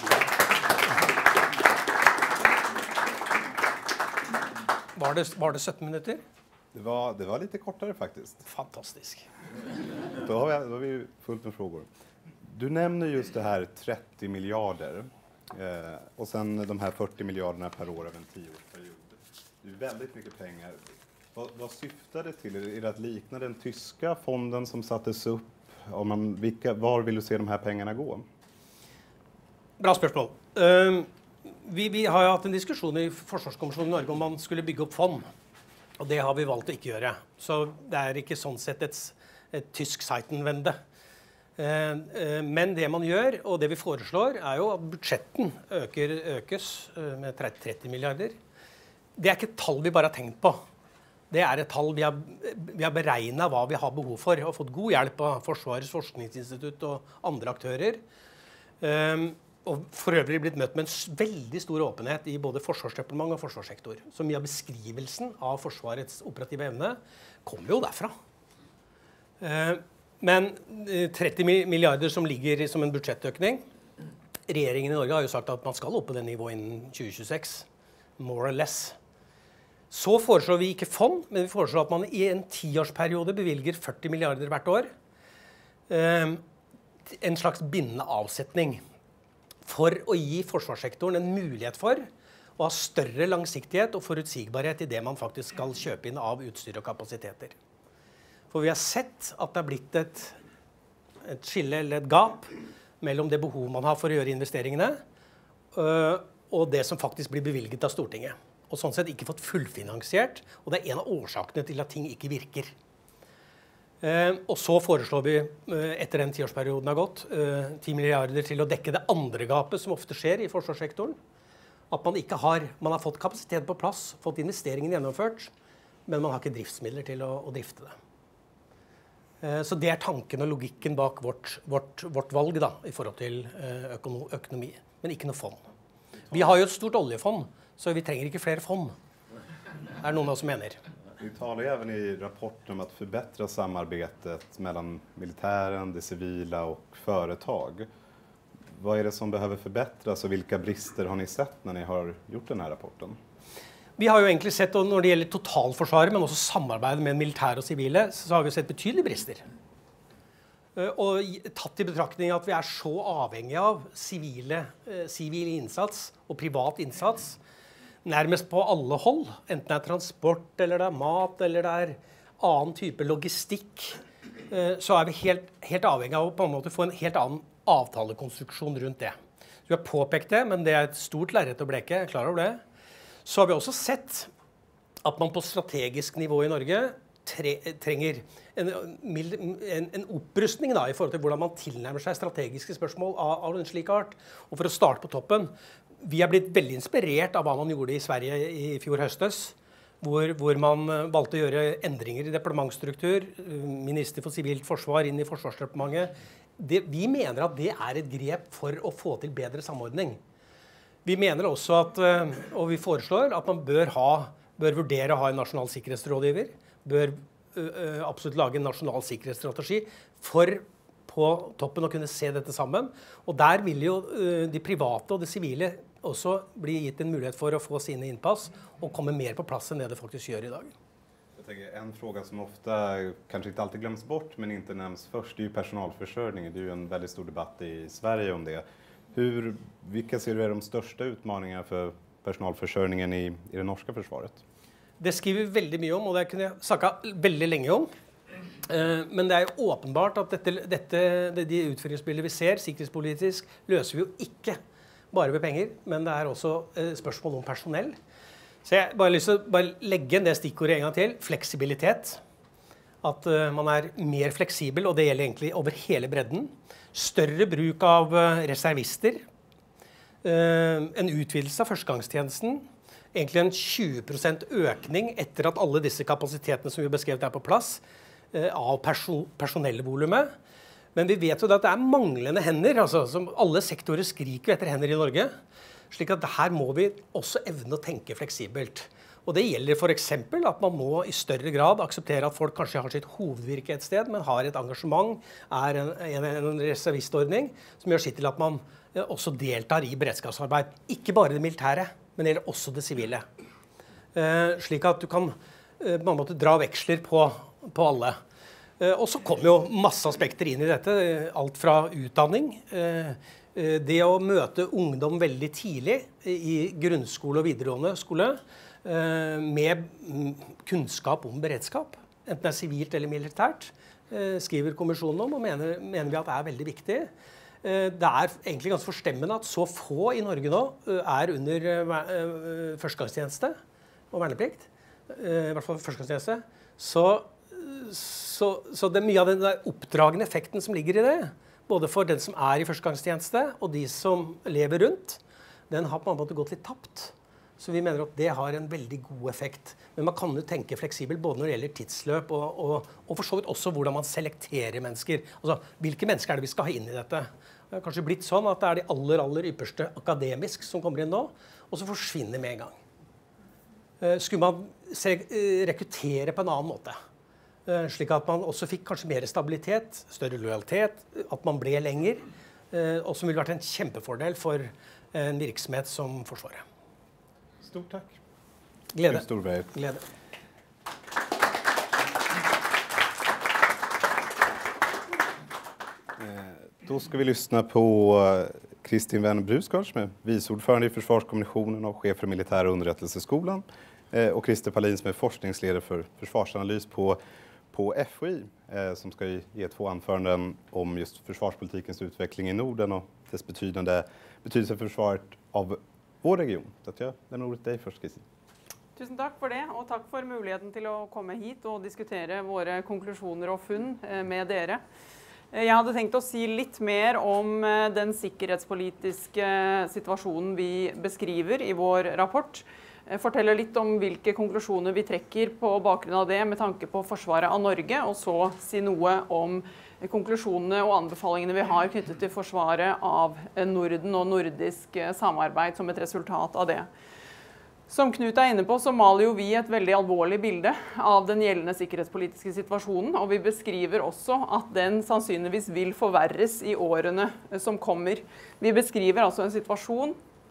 Var det 17 minutter? Det var lite kortare faktiskt. Fantastisk. Då har vi fullt med frågor. Du nämner just det här 30 miljarder och sen de här 40 miljarderna per år av en 10-årsperiod. Det är väldigt mycket pengar. Vad syftar det till? Är det att likna den tyska fonden som sattes upp? Var vill du se de här pengarna gå? Bra spørsmål. Vi har jo hatt en diskusjon i Forsvarskommisjonen i Norge om man skulle bygge opp fond. Og det har vi valgt å ikke gjøre. Så det er ikke sånn sett et tysk Seitenwende. Men det man gjør, og det vi foreslår, er jo at budsjetten økes med 30 milliarder. Det er ikke et tall vi bare har tenkt på. Det er et tall vi har beregnet hva vi har behov for, og fått god hjelp av Forsvarets forskningsinstitutt og andre aktører. Og for øvrig blitt møtt med en veldig stor åpenhet i både Forsvarsdepartement og forsvarssektor. Så mye av beskrivelsen av Forsvarets operative evne kommer jo derfra. Men 30 milliarder som ligger som en budsjettøkning. Regjeringen i Norge har jo sagt at man skal opp på det nivået innen 2026. More or less. Så foreslår vi ikke fond, men vi foreslår at man i en 10-årsperiode bevilger 40 milliarder hvert år. En slags bindende avsetning. For å gi forsvarssektoren en mulighet for å ha større langsiktighet og forutsigbarhet i det man faktisk skal kjøpe inn av utstyr og kapasiteter. For vi har sett at det har blitt et skille eller et gap mellom det behov man har for å gjøre investeringene og det som faktisk blir bevilget av Stortinget. Og sånn sett ikke fått fullfinansiert, og det er en av årsakene til at ting ikke virker. Og så foreslår vi, etter den 10-årsperioden har gått, 10 milliarder til å dekke det andre gapet som ofte skjer i forsvarssektoren. At man har fått kapasitet på plass, fått investeringen gjennomført, men man har ikke driftsmidler til å drifte det. Så det er tanken og logikken bak vårt valg da, i forhold til økonomi, men ikke noe fond. Vi har jo et stort oljefond, så vi trenger ikke flere fond. Det er noen av oss som mener. Vi talar ju även i rapporten om att förbättra samarbetet mellan militären, det civila och företag. Vad är det som behöver förbättras och vilka brister har ni sett när ni har gjort den här rapporten? Vi har jo egentlig sett, og når det gjelder totalforsvaret, men også samarbeid med militære og sivile, så har vi sett betydelige brister. Og tatt i betraktning at vi er så avhengige av sivil innsats og privat innsats, nærmest på alle hold, enten det er transport, eller det er mat, eller det er annen type logistikk, så er vi helt avhengig av å på en måte få en helt annen avtalekonstruksjon rundt det. Du har påpekt det, men det er et stort lerret å bleke, jeg er klar over det. Så har vi også sett at man på strategisk nivå i Norge trenger en opprustning da, i forhold til hvordan man tilnærmer seg strategiske spørsmål av en slik art. Og for å starte på toppen, vi har blitt veldig inspirert av hva man gjorde i Sverige i fjor høstes, hvor man valgte å gjøre endringer i departementsstruktur, minister for sivilt forsvar inn i Forsvarsdepartementet. Vi mener at det er et grep for å få til bedre samordning. Vi mener også at, og vi foreslår at man bør vurdere å ha en nasjonal sikkerhetsrådgiver, bør absolutt lage en nasjonal sikkerhetsstrategi for på toppen å kunne se dette sammen. Og der vil jo de private og det sivile også bli gitt en mulighet for å få sine innpass og komme mer på plass enn det det faktisk gjør i dag. Jag tänker, en fråga som ofta kanske inte alltid glöms bort men inte nämns först, det är ju personalförsörjningen. Det är ju en väldigt stor debatt i Sverige om det. Vilka ser du är de största utmaningarna för personalförsörjningen i det norska försvaret? Det skriver vi veldig mye om, og det kunne jeg snakket veldig lenge om. Men det er jo åpenbart at de utfordringsbilder vi ser, sikkerhetspolitisk, løser vi jo ikke bare med penger, men det er også spørsmål om personell. Så jeg bare har lyst til å legge det stikkordet en gang til, fleksibilitet. At man er mer fleksibel, og det gjelder egentlig over hele bredden. Større bruk av reservister. En utvidelse av førstegangstjenesten. Egentlig en 20% økning etter at alle disse kapasitetene som vi beskrevet er på plass, av personellvolumet. Men vi vet jo at det er manglende hender, altså, som alle sektorer skriker etter hender i Norge. Slik at her må vi også evne å tenke fleksibelt. Og det gjelder for eksempel at man må i større grad akseptere at folk kanskje har sitt hovedvirke et sted, men har et engasjement, er en reservistordning, som gjør sitt til at man også deltar i beredskapsarbeid. Ikke bare det militære, men det gjelder også det sivile. Slik at du kan på en måte dra veksler på alle. Og så kommer jo masse aspekter inn i dette, alt fra utdanning, det å møte ungdom veldig tidlig i grunnskole og videregående skole, med kunnskap om beredskap, enten det er sivilt eller militært, skriver kommisjonen om, og mener vi at det er veldig viktig. Det er egentlig ganske forstemmende at så få i Norge nå er under førstegangstjeneste og verneplikt, i hvert fall førstegangstjeneste, så det er mye av den der oppdragende effekten som ligger i det, både for den som er i førstegangstjeneste og de som lever rundt, den har på en måte gått litt tapt. Så vi mener at det har en veldig god effekt. Men man kan jo tenke fleksibelt både når det gjelder tidsløp og for så vidt også hvordan man selekterer mennesker. Altså, hvilke mennesker er det vi skal ha inn i dette? Det har kanskje blitt sånn at det er de aller ypperste akademisk som kommer inn nå, og så forsvinner med en gang. Skulle man rekruttere på en annen måte, slik at man også fikk kanskje mer stabilitet, større lojalitet, at man ble lenger, og som ville vært en kjempefordel for en virksomhet som Forsvaret. Stort tack. Glede. Glede. Då ska vi lyssna på Kristin Wenner Brusgaard som är vice ordförande i Försvarskommissionen och chef för militära underrättelseskolan och Christer Palin som är forskningsledare för försvarsanalys på FOI som ska ge 2 anföranden om just försvarspolitikens utveckling i Norden och dess betydelse för försvaret av vår region. Så jag lämnar ordet till dig först, Kristin. Tusen takk for det, og takk for muligheten til å komme hit og diskutere våre konklusjoner og funn med dere. Jeg hadde tenkt å si litt mer om den sikkerhetspolitiske situasjonen vi beskriver i vår rapport. Fortelle litt om hvilke konklusjoner vi trekker på bakgrunn av det med tanke på forsvaret av Norge, og så si noe om konklusjonene og anbefalingene vi har knyttet til forsvaret av Norden og nordisk samarbeid som et resultat av det. Som Knut er inne på, så maler jo vi et veldig alvorlig bilde av den gjeldende sikkerhetspolitiske situasjonen, og vi beskriver også at den sannsynligvis vil forverres i årene som kommer. Vi beskriver altså en situasjon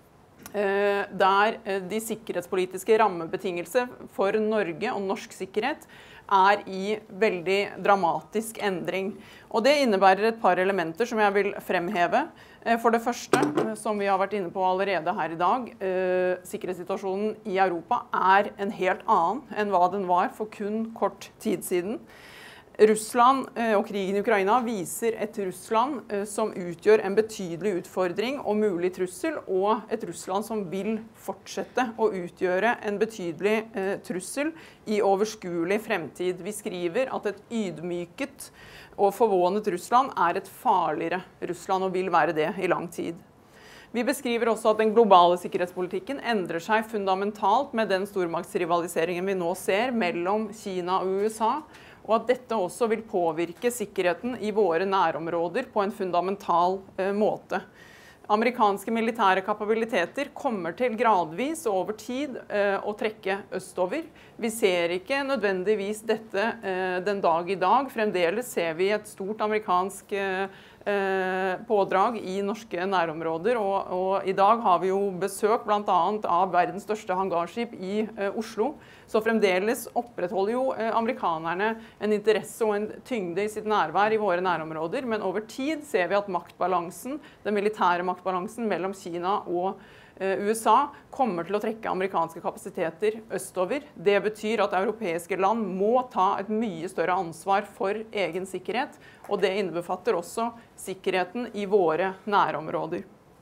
der de sikkerhetspolitiske rammebetingelser for Norge og norsk sikkerhet er i veldig dramatisk endring. Og det innebærer et par elementer som jeg vil fremheve. For det første, som vi har vært inne på allerede her i dag, sikkerhetssituasjonen i Europa er en helt annen enn hva den var for kun kort tid siden. Russland og krigen i Ukraina viser et Russland som utgjør en betydelig utfordring og mulig trussel, og et Russland som vil fortsette å utgjøre en betydelig trussel i overskuelig fremtid. Vi skriver at et ydmyket og forvånet Russland er et farligere Russland og vil være det i lang tid. Vi beskriver også at den globale sikkerhetspolitikken endrer seg fundamentalt med den stormaktsrivaliseringen vi nå ser mellom Kina og USA, og at dette også vil påvirke sikkerheten i våre nærområder på en fundamental måte. Amerikanske militære kapabiliteter kommer til gradvis og over tid å trekke østover. Vi ser ikke nødvendigvis dette den dag i dag. Fremdeles ser vi et stort amerikansk pådrag i norske nærområder, og I dag har vi jo besøk blant annet av verdens største hangarskip I Oslo, så fremdeles opprettholder jo amerikanerne en interesse og en tyngde I sitt nærvær I våre nærområder, men over tid ser vi at maktbalansen, den militære maktbalansen mellom Kina og USA kommer til å trekke amerikanske kapasiteter østover. Det betyr at europeiske land må ta et mye større ansvar for egen sikkerhet, og det innbefatter også sikkerheten I våre nærområder.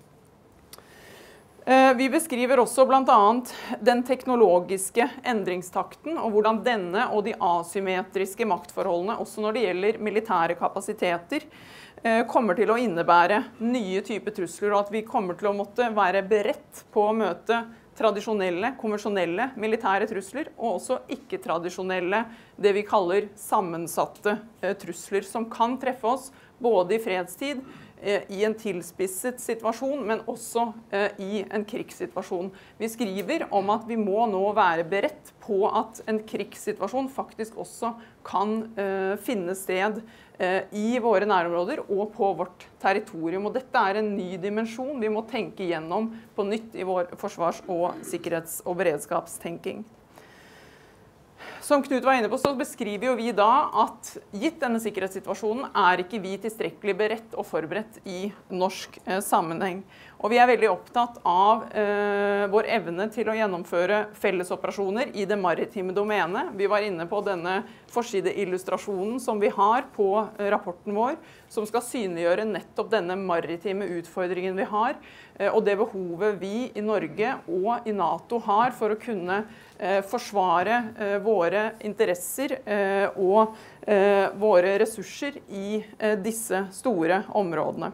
Vi beskriver også blant annet den teknologiske endringstakten, og hvordan denne og de asymmetriske maktforholdene, også når det gjelder militære kapasiteter, kommer til å innebære nye typer trusler, og at vi kommer til å måtte være beredt på å møte tradisjonelle, konvensjonelle militære trusler, og også ikke-tradisjonelle, det vi kaller sammensatte trusler, som kan treffe oss både I fredstid, I en tilspisset situasjon, men også I en krigssituasjon. Vi skriver om at vi må nå være beredt på at en krigssituasjon faktisk også kan finne sted I våre nærområder og på vårt territorium. Og dette en ny dimensjon vi må tenke gjennom på nytt I vår forsvars- og sikkerhets- og beredskapstenking. Som Knut var inne på, så beskriver jo vi da at gitt denne sikkerhetssituasjonen ikke vi tilstrekkelig beredt og forberedt I norsk sammenheng. Og vi veldig opptatt av vår evne til å gjennomføre fellesoperasjoner I det maritime domenet. Vi var inne på denne forsideillustrasjonen som vi har på rapporten vår, som skal synliggjøre nettopp denne maritime utfordringen vi har, og det behovet vi I Norge og I NATO har for å kunne forsvare våre interesser og våre ressurser I disse store områdene.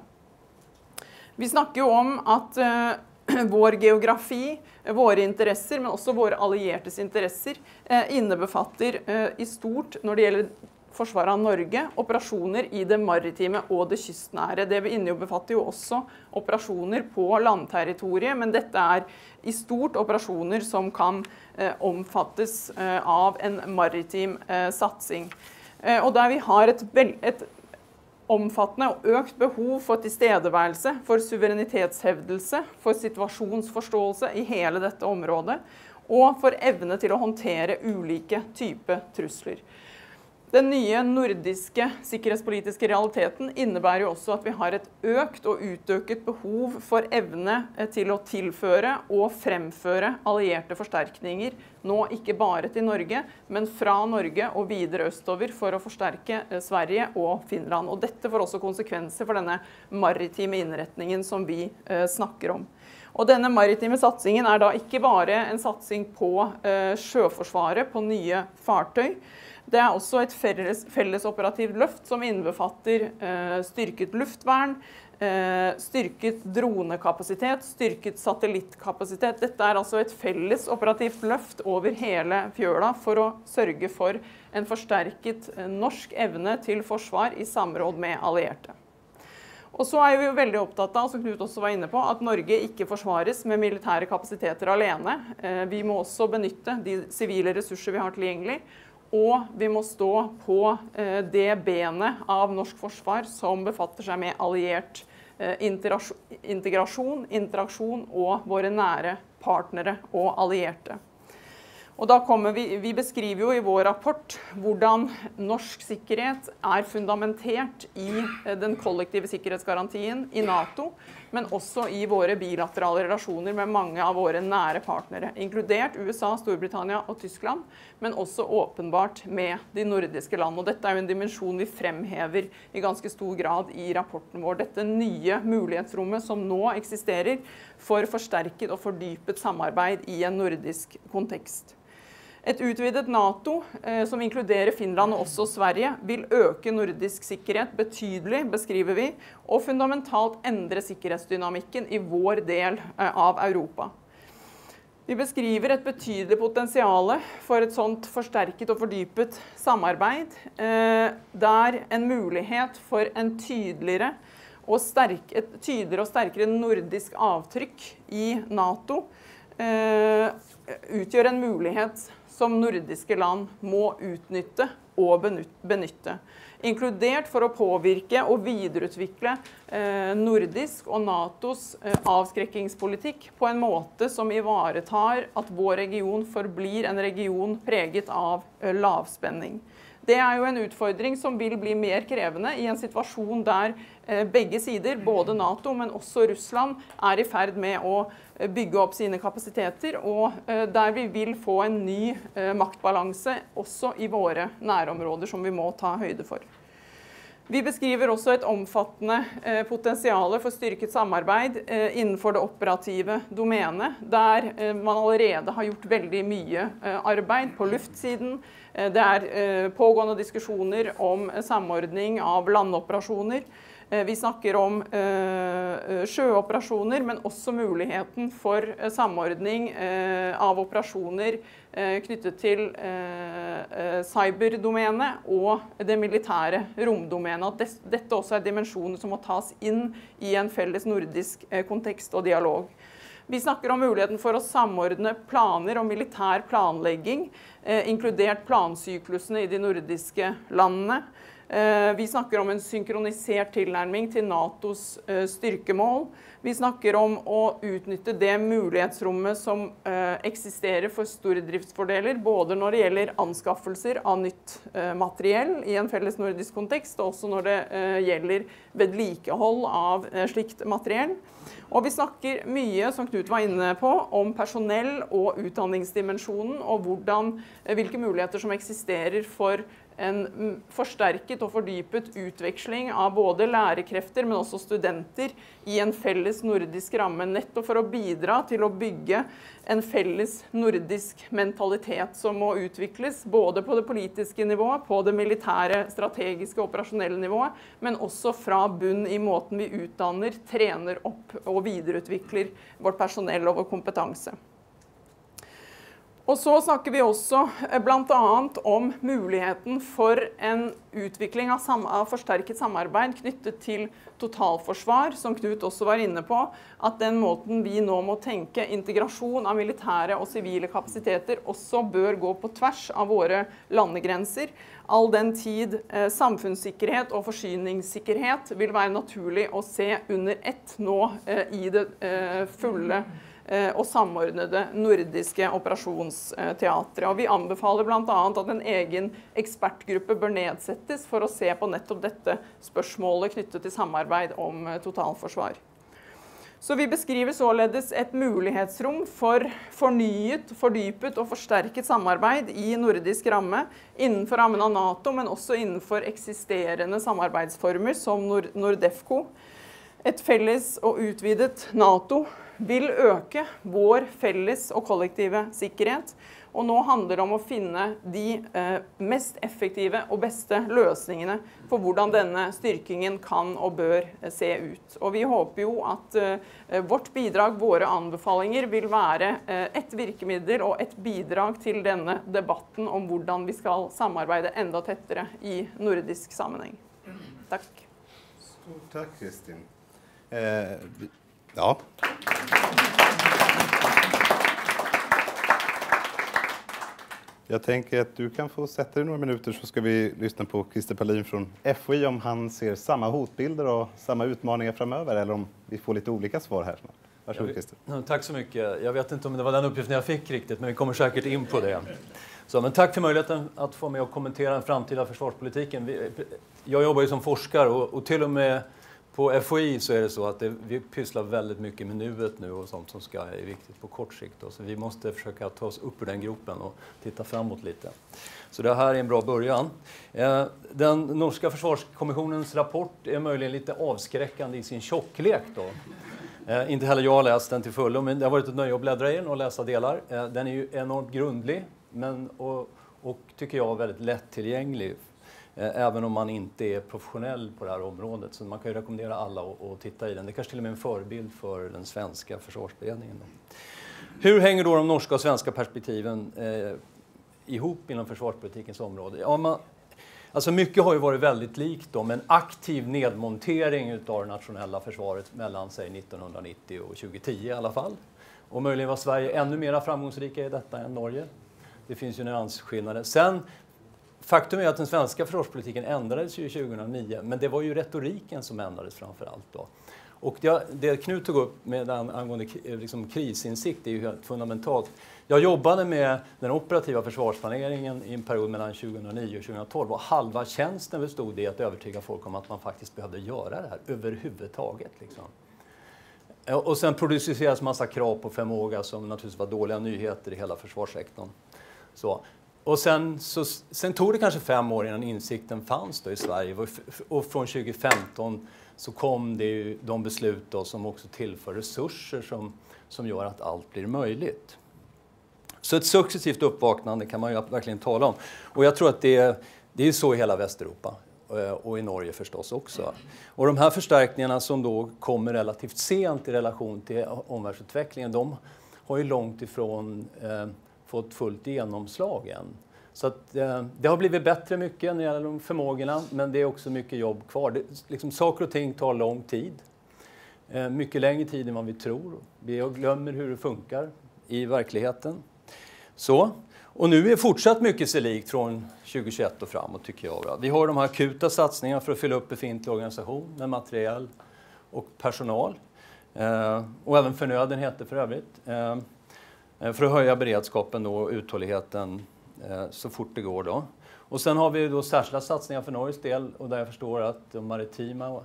Vi snakker jo om at vår geografi, våre interesser, men også våre alliertes interesser, innebefatter I stort, når det gjelder forsvaret av Norge, operasjoner I det maritime og det kystnære. Det innebefatter jo også operasjoner på landterritoriet, men dette I stort operasjoner som kan omfattes av en maritim satsing. Og der vi har et omfattende og økt behov for tilstedeværelse, for suverenitetshevdelse, for situasjonsforståelse I hele dette området, og for evne til å håndtere ulike typer trusler. Den nye nordiske sikkerhetspolitiske realiteten innebærer jo også at vi har et økt og utøket behov for evne til å tilføre og fremføre allierte forsterkninger, nå ikke bare til Norge, men fra Norge og videre østover for å forsterke Sverige og Finland. Og dette får også konsekvenser for denne maritime innretningen som vi snakker om. Og denne maritime satsingen da ikke bare en satsing på sjøforsvaret, på nye fartøy. Det også et felles operativt løft som innbefatter styrket luftvern, styrket dronekapasitet, styrket satellittkapasitet. Dette altså et felles operativt løft over hele fjøla for å sørge for en forsterket norsk evne til forsvar I samråd med allierte. Og så vi jo veldig opptatt av, som Knut også var inne på, at Norge ikke forsvares med militære kapasiteter alene. Vi må også benytte de sivile ressurser vi har tilgjengelig, og vi må stå på det benet av norsk forsvar som befatter seg med alliert integrasjon, interaksjon og våre nære partnere og allierte. Og da vi beskriver jo I vår rapport hvordan norsk sikkerhet fundamentert I den kollektive sikkerhetsgarantien I NATO, men også I våre bilaterale relasjoner med mange av våre nære partnere, inkludert USA, Storbritannia og Tyskland, men også åpenbart med de nordiske land. Og dette jo en dimensjon vi fremhever I ganske stor grad I rapporten vår. Dette nye mulighetsrommet som nå eksisterer for forsterket og fordypet samarbeid I en nordisk kontekst. Et utvidet NATO, som inkluderer Finland og også Sverige, vil øke nordisk sikkerhet betydelig, beskriver vi, og fundamentalt endre sikkerhetsdynamikken I vår del av Europa. Vi beskriver et betydelig potensial for et sånt forsterket og fordypet samarbeid, der en mulighet for en tydeligere og sterkere nordisk avtrykk I NATO utgjør en mulighet som nordiske land må utnytte å benytte. Inkludert for å påvirke og videreutvikle nordisk og NATOs avskrekkingspolitikk på en måte som ivaretar at vår region forblir en region preget av lavspenning. Det er jo en utfordring som vil bli mer krevende i en situasjon der begge sider, både NATO, men også Russland, er i ferd med å bygge opp sine kapasiteter, og der vi vil få en ny maktbalanse også i våre nærområder som vi må ta høyde for. Vi beskriver også et omfattende potensial for styrket samarbeid innenfor det operative domenet, der man allerede har gjort veldig mye arbeid på luftsiden. Det er pågående diskusjoner om samordning av landoperasjoner. Vi snakker om sjøoperasjoner, men også muligheten for samordning av operasjoner knyttet til cyberdomenet og det militære romdomenet. At dette også er dimensjoner som må tas inn i en felles nordisk kontekst og dialog. Vi snakker om muligheten for å samordne planer og militær planlegging, inkludert plansyklusene i de nordiske landene. Vi snakker om en synkronisert tilnærming til NATOs styrkemål. Vi snakker om å utnytte det mulighetsrommet som eksisterer for stordriftsfordeler, både når det gjelder anskaffelser av nytt materiell i en felles nordisk kontekst, og også når det gjelder vedlikehold av slikt materiell. Og vi snakker mye, som Knut var inne på, om personell og utdanningsdimensjonen, og hvilke muligheter som eksisterer for en forsterket og fordypet utveksling av både lærekrefter, men også studenter i en felles nordisk ramme, nettopp for å bidra til å bygge en felles nordisk mentalitet som må utvikles, både på det politiske nivået, på det militære, strategiske og operasjonelle nivået, men også fra bunn i måten vi utdanner, trener opp og videreutvikler vårt personell og vår kompetanse. Og så snakker vi også blant annet om muligheten for en utvikling av forsterket samarbeid knyttet til totalforsvar, som Knut også var inne på, at den måten vi nå må tenke integrasjon av militære og sivile kapasiteter også bør gå på tvers av våre landegrenser, all den tid samfunnssikkerhet og forsyningssikkerhet vil være naturlig å se under ett nå i det fulle og samordnede nordiske operasjonsteatre. Og vi anbefaler blant annet at en egen ekspertgruppe bør nedsettes for å se på nettopp dette spørsmålet knyttet til samarbeid om totalforsvar. Så vi beskriver således et mulighetsrom for fornyet, fordypet og forsterket samarbeid i nordisk ramme innenfor rammen av NATO, men også innenfor eksisterende samarbeidsformer som NORDEFCO. Et felles og utvidet NATO vil øke vår felles og kollektive sikkerhet, og nå handler det om å finne de mest effektive og beste løsningene for hvordan denne styrkingen kan og bør se ut. Og vi håper jo at vårt bidrag, våre anbefalinger, vil være et virkemiddel og et bidrag til denne debatten om hvordan vi skal samarbeide enda tettere i nordisk sammenheng. Takk. Stort takk, Kristin. Ja. Jag tänker att du kan få sätta dig några minuter så ska vi lyssna på Christer Pahlin från FOI om han ser samma hotbilder och samma utmaningar framöver eller om vi får lite olika svar här. Varsågod Christer. Tack så mycket. Jag vet inte om det var den uppgiften jag fick riktigt, men vi kommer säkert in på det. Så, men tack för möjligheten att få med och kommentera den framtida försvarspolitiken. Jag jobbar ju som forskare och till och med på FOI så är det så att vi pysslar väldigt mycket med nuet nu och sånt som är viktigt på kort sikt. Så vi måste försöka ta oss upp ur den gropen och titta framåt lite. Så det här är en bra början. Den norska försvarskommissionens rapport är möjligen lite avskräckande i sin tjocklek då. Inte heller jag har läst den till fullo, men det har varit ett nöje att bläddra i den och läsa delar. Den är ju enormt grundlig och tycker jag väldigt lättillgänglig. Även om man inte är professionell på det här området. Så man kan ju rekommendera alla att titta i den. Det är kanske till och med en förebild för den svenska försvarsberedningen. Hur hänger då de norska och svenska perspektiven ihop inom försvarspolitikens område? Ja, alltså mycket har ju varit väldigt likt om en aktiv nedmontering av det nationella försvaret mellan sig 1990 och 2010 i alla fall. Och möjligen var Sverige ännu mer framgångsrika i detta än Norge. Det finns ju nyansskillnader. Sen faktum är att den svenska försvarspolitiken ändrades ju 2009, men det var ju retoriken som ändrades framför allt då. Och det Knut tog upp med angående liksom krisinsikt är ju helt fundamentalt. Jag jobbade med den operativa försvarsplaneringen i en period mellan 2009 och 2012 och halva tjänsten bestod i att övertyga folk om att man faktiskt behövde göra det här överhuvudtaget. Liksom. Och sen producerades massa krav på förmåga som naturligtvis var dåliga nyheter i hela försvarssektorn. Så. Och sen tog det kanske 5 år innan insikten fanns då i Sverige och från 2015 så kom det ju de beslut då som också tillför resurser som gör att allt blir möjligt. Så ett successivt uppvaknande kan man ju verkligen tala om. Och jag tror att det är så i hela Västeuropa och i Norge förstås också. Och de här förstärkningarna som då kommer relativt sent i relation till omvärldsutvecklingen, de har ju långt ifrån fått fullt genomslag än. Så att, det har blivit bättre mycket när det gäller de förmågorna, men det är också mycket jobb kvar. Saker och ting tar lång tid. Mycket längre tid än vad vi tror. Vi glömmer hur det funkar i verkligheten. Så. Och nu är fortsatt mycket sig likt från 2021 och framåt tycker jag. Vi har de här akuta satsningarna för att fylla upp befintlig organisation med materiell och personal. Och även förnödenheter för övrigt. För att höja beredskapen och uthålligheten så fort det går då. Och sen har vi då särskilda satsningar för Norges del och där jag förstår att de maritima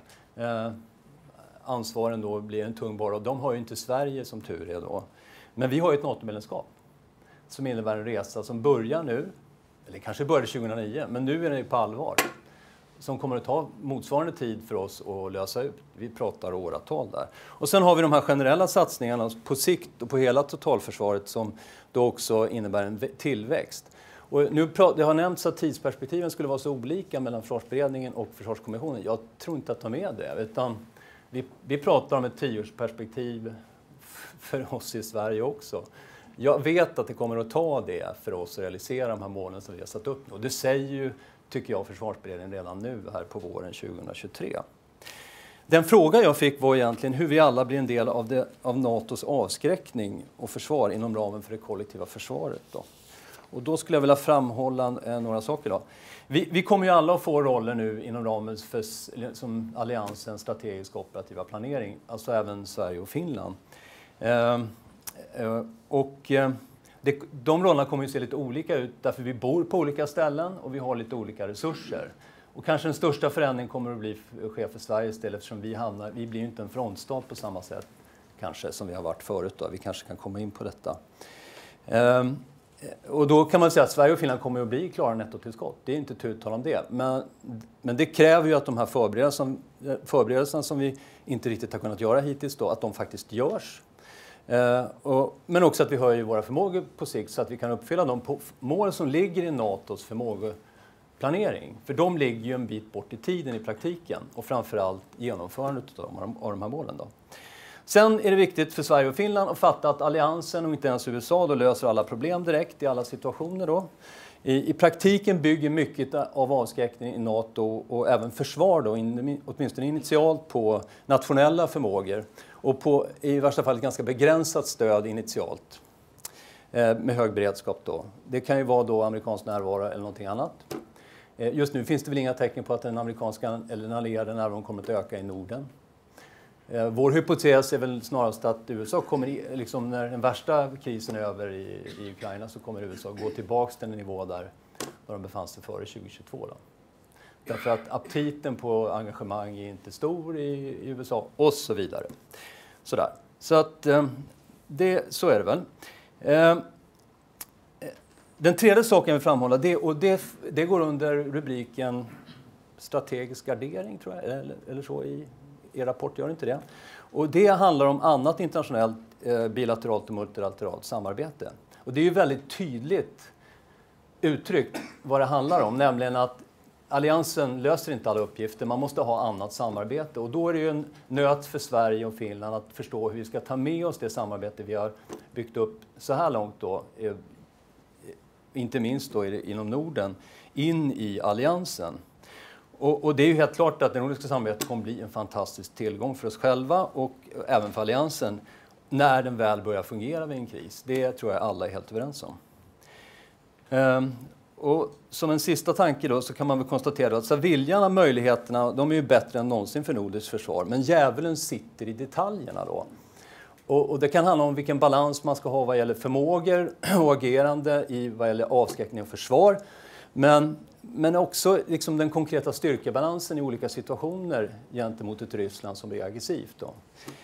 ansvaren då blir en tung börda. Och de har ju inte Sverige som tur är då. Men vi har ju ett NATO-medlemskap som innebär en resa som börjar nu, eller kanske började 2009, men nu är den ju på allvar. Som kommer att ta motsvarande tid för oss att lösa ut. Vi pratar åratal där. Och sen har vi de här generella satsningarna på sikt och på hela totalförsvaret som då också innebär en tillväxt. Och nu det har nämnts att tidsperspektiven skulle vara så olika mellan försvarsberedningen och försvarskommissionen. Jag tror inte att ta med det, utan vi pratar om ett 10-årsperspektiv för oss i Sverige också. Jag vet att det kommer att ta det för oss att realisera de här målen som vi har satt upp. Och det säger ju, tycker jag, försvarsberedningen redan nu här på våren 2023. Den fråga jag fick var egentligen hur vi alla blir en del av NATOs avskräckning och försvar inom ramen för det kollektiva försvaret. Då. Och då skulle jag vilja framhålla några saker. Då. Vi kommer ju alla att få roller nu inom ramen för som alliansens strategiska operativa planering, alltså även Sverige och Finland. De rollerna kommer ju se lite olika ut därför vi bor på olika ställen och vi har lite olika resurser. Och kanske den största förändringen kommer att bli ske för Sveriges del eftersom vi blir ju inte en frontstat på samma sätt kanske som vi har varit förut. Då. Vi kanske kan komma in på detta. Och då kan man säga att Sverige och Finland kommer att bli klara nettotillskott. Det är inte tu tal om det. Men det kräver ju att de här förberedelserna som vi inte riktigt har kunnat göra hittills då, att de faktiskt görs. Men också att vi höjer våra förmågor på sikt så att vi kan uppfylla de mål som ligger i NATOs förmågeplanering. För de ligger ju en bit bort i tiden i praktiken och framförallt genomförandet av de här målen. Då. Sen är det viktigt för Sverige och Finland att fatta att alliansen och inte ens USA då löser alla problem direkt i alla situationer. Då. I praktiken bygger mycket av avskräckning i NATO och även försvar då, åtminstone initialt på nationella förmågor och på i värsta fall ett ganska begränsat stöd initialt med hög beredskap. Då. Det kan ju vara då amerikansk närvaro eller någonting annat. Just nu finns det väl inga tecken på att den amerikanska eller den allierade närvaron kommer att öka i Norden. Vår hypotes är väl snarast att USA kommer, liksom när den värsta krisen är över i Ukraina så kommer USA gå tillbaka till en nivå där de befann sig före 2022. Då. Därför att aptiten på engagemang är inte stor i USA och så vidare. Sådär. Så att så är det väl. Den tredje saken jag vill framhålla, det går under rubriken strategisk gardering tror jag, eller så i rapport, gör inte det. Och det handlar om annat internationellt bilateralt och multilateralt samarbete. Och det är ju väldigt tydligt uttryckt vad det handlar om, nämligen att alliansen löser inte alla uppgifter, man måste ha annat samarbete. Och då är det ju en nöt för Sverige och Finland att förstå hur vi ska ta med oss det samarbete vi har byggt upp så här långt då, inte minst då inom Norden, in i alliansen. Och det är ju helt klart att det nordiska samarbetet kommer bli en fantastisk tillgång för oss själva och även för alliansen när den väl börjar fungera vid en kris. Det tror jag alla är helt överens om. Och som en sista tanke då så kan man väl konstatera att så viljan och möjligheterna, de är ju bättre än någonsin för nordiskt försvar. Men djävulen sitter i detaljerna då. Och det kan handla om vilken balans man ska ha vad gäller förmågor och agerande vad gäller avskräckning och försvar. Men också liksom den konkreta styrkebalansen i olika situationer gentemot ett Ryssland som blir aggressivt då.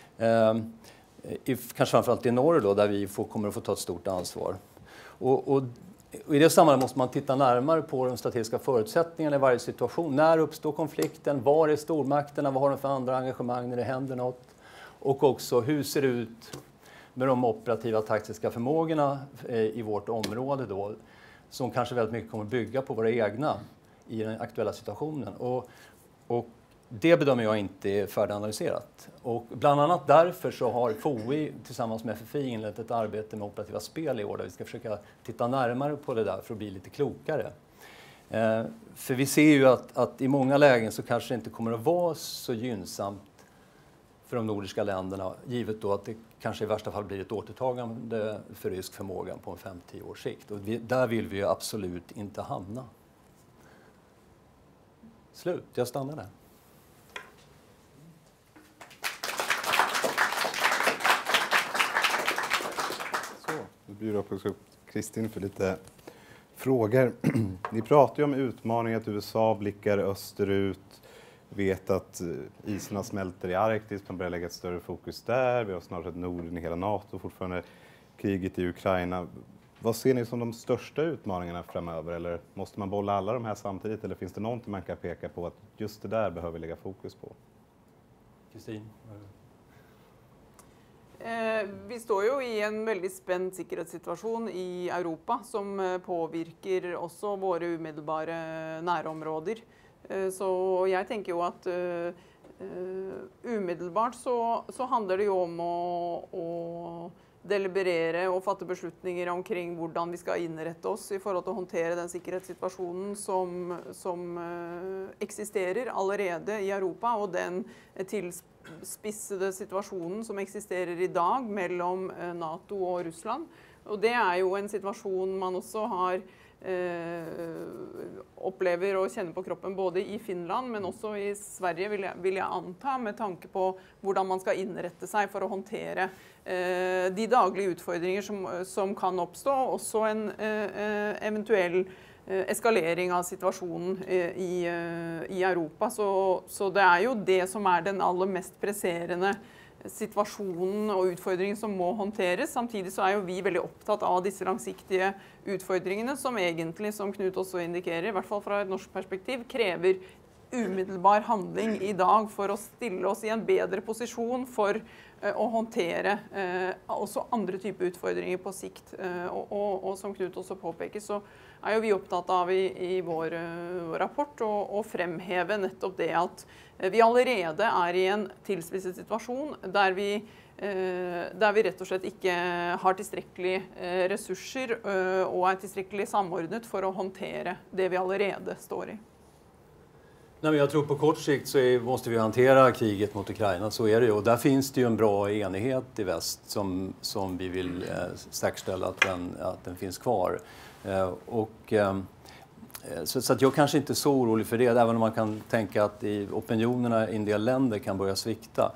Kanske framförallt i norr då, där vi kommer att få ta ett stort ansvar. Och i det sammanhanget måste man titta närmare på de strategiska förutsättningarna i varje situation. När uppstår konflikten? Var är stormakterna? Vad har de för andra engagemang när det händer något? Och också hur ser det ut med de operativa taktiska förmågorna i vårt område då, som kanske väldigt mycket kommer bygga på våra egna i den aktuella situationen. Och det bedömer jag inte är färdiganalyserat. Och bland annat därför så har FOI tillsammans med FFI inlett ett arbete med operativa spel i år där vi ska försöka titta närmare på det där för att bli lite klokare. För vi ser ju att i många lägen så kanske det inte kommer att vara så gynnsamt för de nordiska länderna, givet då att det kanske i värsta fall blir ett återtagande för rysk förmåga på en 5-10 års sikt. Och där vill vi ju absolut inte hamna. Slut, jag stannar där. Så, nu bjuder jag också upp Kristin för lite frågor. Ni pratar ju om utmaningar att USA blickar österut. Vet att isarna smälter i Arktis, man börjar lägga ett större fokus där. Vi har snart ett Norden i hela NATO, fortfarande kriget i Ukraina. Vad ser ni som de största utmaningarna framöver? Eller måste man bolla alla de här samtidigt? Eller finns det någonting man kan peka på att just det där behöver vi lägga fokus på? Kristin? Vi står ju i en väldigt spänd säkerhetssituation i Europa som påverkar också våra omedelbara närområden. Så jag tänker ju att omedelbart så handlar det ju om att deliberera och fatta beslutningar omkring hur vi ska inrätta oss i förhållande till att hantera den säkerhetssituationen som existerar allerede i Europa och den tillspissade situationen som existerar idag mellan NATO och Ryssland. Och det är ju en situation man också har upplever och känner på kroppen både i Finland men också i Sverige vill jag anta med tanke på hur man ska inrätta sig för att hantera de dagliga utmaningar som kan uppstå och så en eventuell eskalering av situationen i Europa så det är ju det som är den allra mest presserande situationen och utfordringen som må hanteres. Samtidigt så är ju vi väldigt upptatt av dessa långsiktiga utfordringene som egentligen, som Knut också indikerar, i hvert fall från ett norskt perspektiv, kräver omedelbar handling idag för att ställa oss i en bättre position för att hantera också andra typer av utfordringar på sikt. Och som Knut också påpekar så är ju vi upptatt av i vår rapport att framhäva nettopp det att vi allerede är i en tillspissad situation där vi rett och slett inte har tillräckliga resurser och är tillräckligt samordnat för att hantera det vi allerede står i. Nej, men jag tror på kort sikt så måste vi hantera kriget mot Ukraina, så är det ju. Och där finns det ju en bra enighet i väst som vi vill säkerställa att den finns kvar. Så att jag kanske inte är så orolig för det, även om man kan tänka att opinionerna i en del länder kan börja svikta.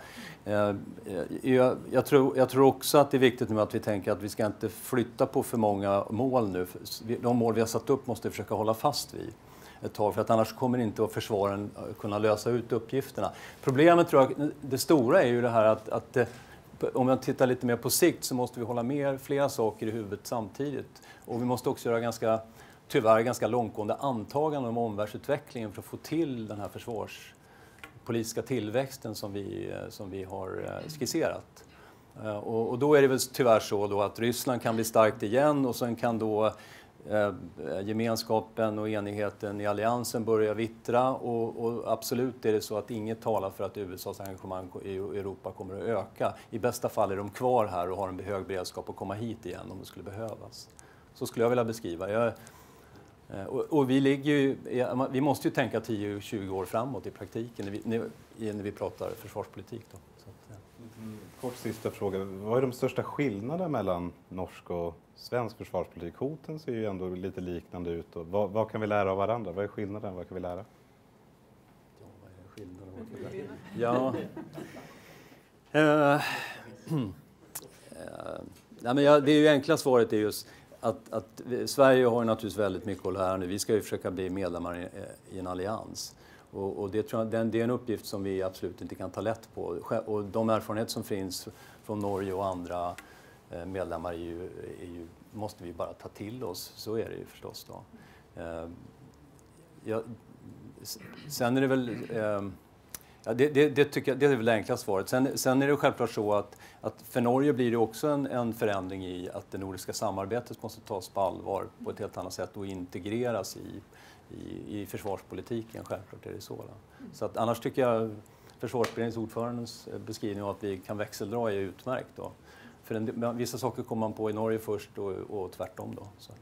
Jag tror också att det är viktigt nu att vi tänker att vi ska inte flytta på för många mål nu. De mål vi har satt upp måste vi försöka hålla fast vid ett tag, för att annars kommer inte att försvaren kunna lösa ut uppgifterna. Problemet tror jag, det stora är ju det här att om man tittar lite mer på sikt så måste vi hålla flera saker i huvudet samtidigt. Och vi måste också göra tyvärr ganska långtgående antaganden om omvärldsutvecklingen för att få till den här försvarspolitiska tillväxten som vi har skisserat. Och då är det väl tyvärr så då att Ryssland kan bli starkt igen och sen kan då gemenskapen och enigheten i alliansen börja vittra och absolut är det så att inget talar för att USAs engagemang i Europa kommer att öka. I bästa fall är de kvar här och har en hög beredskap att komma hit igen om det skulle behövas. Så skulle jag vilja beskriva. Och vi måste ju tänka 10-20 år framåt i praktiken när vi pratar försvarspolitik. Då. Så, ja. Kort sista fråga. Vad är de största skillnaderna mellan norsk och svensk försvarspolitik? Hoten ser ju ändå lite liknande ut. Och vad kan vi lära av varandra? Vad är skillnaden? Vad kan vi lära? Ja. Nej, men det är ju enkla svaret är just att Sverige har naturligtvis väldigt mycket att lära nu. Vi ska ju försöka bli medlemmar i en allians. Och det tror jag, det är en uppgift som vi absolut inte kan ta lätt på. Och de erfarenheter som finns från Norge och andra medlemmar måste vi bara ta till oss. Så är det ju förstås då. Sen är det väl... det tycker jag, det är väl det enkla svaret. Sen är det självklart så att för Norge blir det också en förändring i att det nordiska samarbetet måste tas på allvar på ett helt annat sätt och integreras i försvarspolitiken. Självklart är det så. Så att annars tycker jag försvarsberedningens ordförandens beskrivning av att vi kan växeldra är utmärkt då. För vissa saker kommer man på i Norge först och tvärtom då. Så.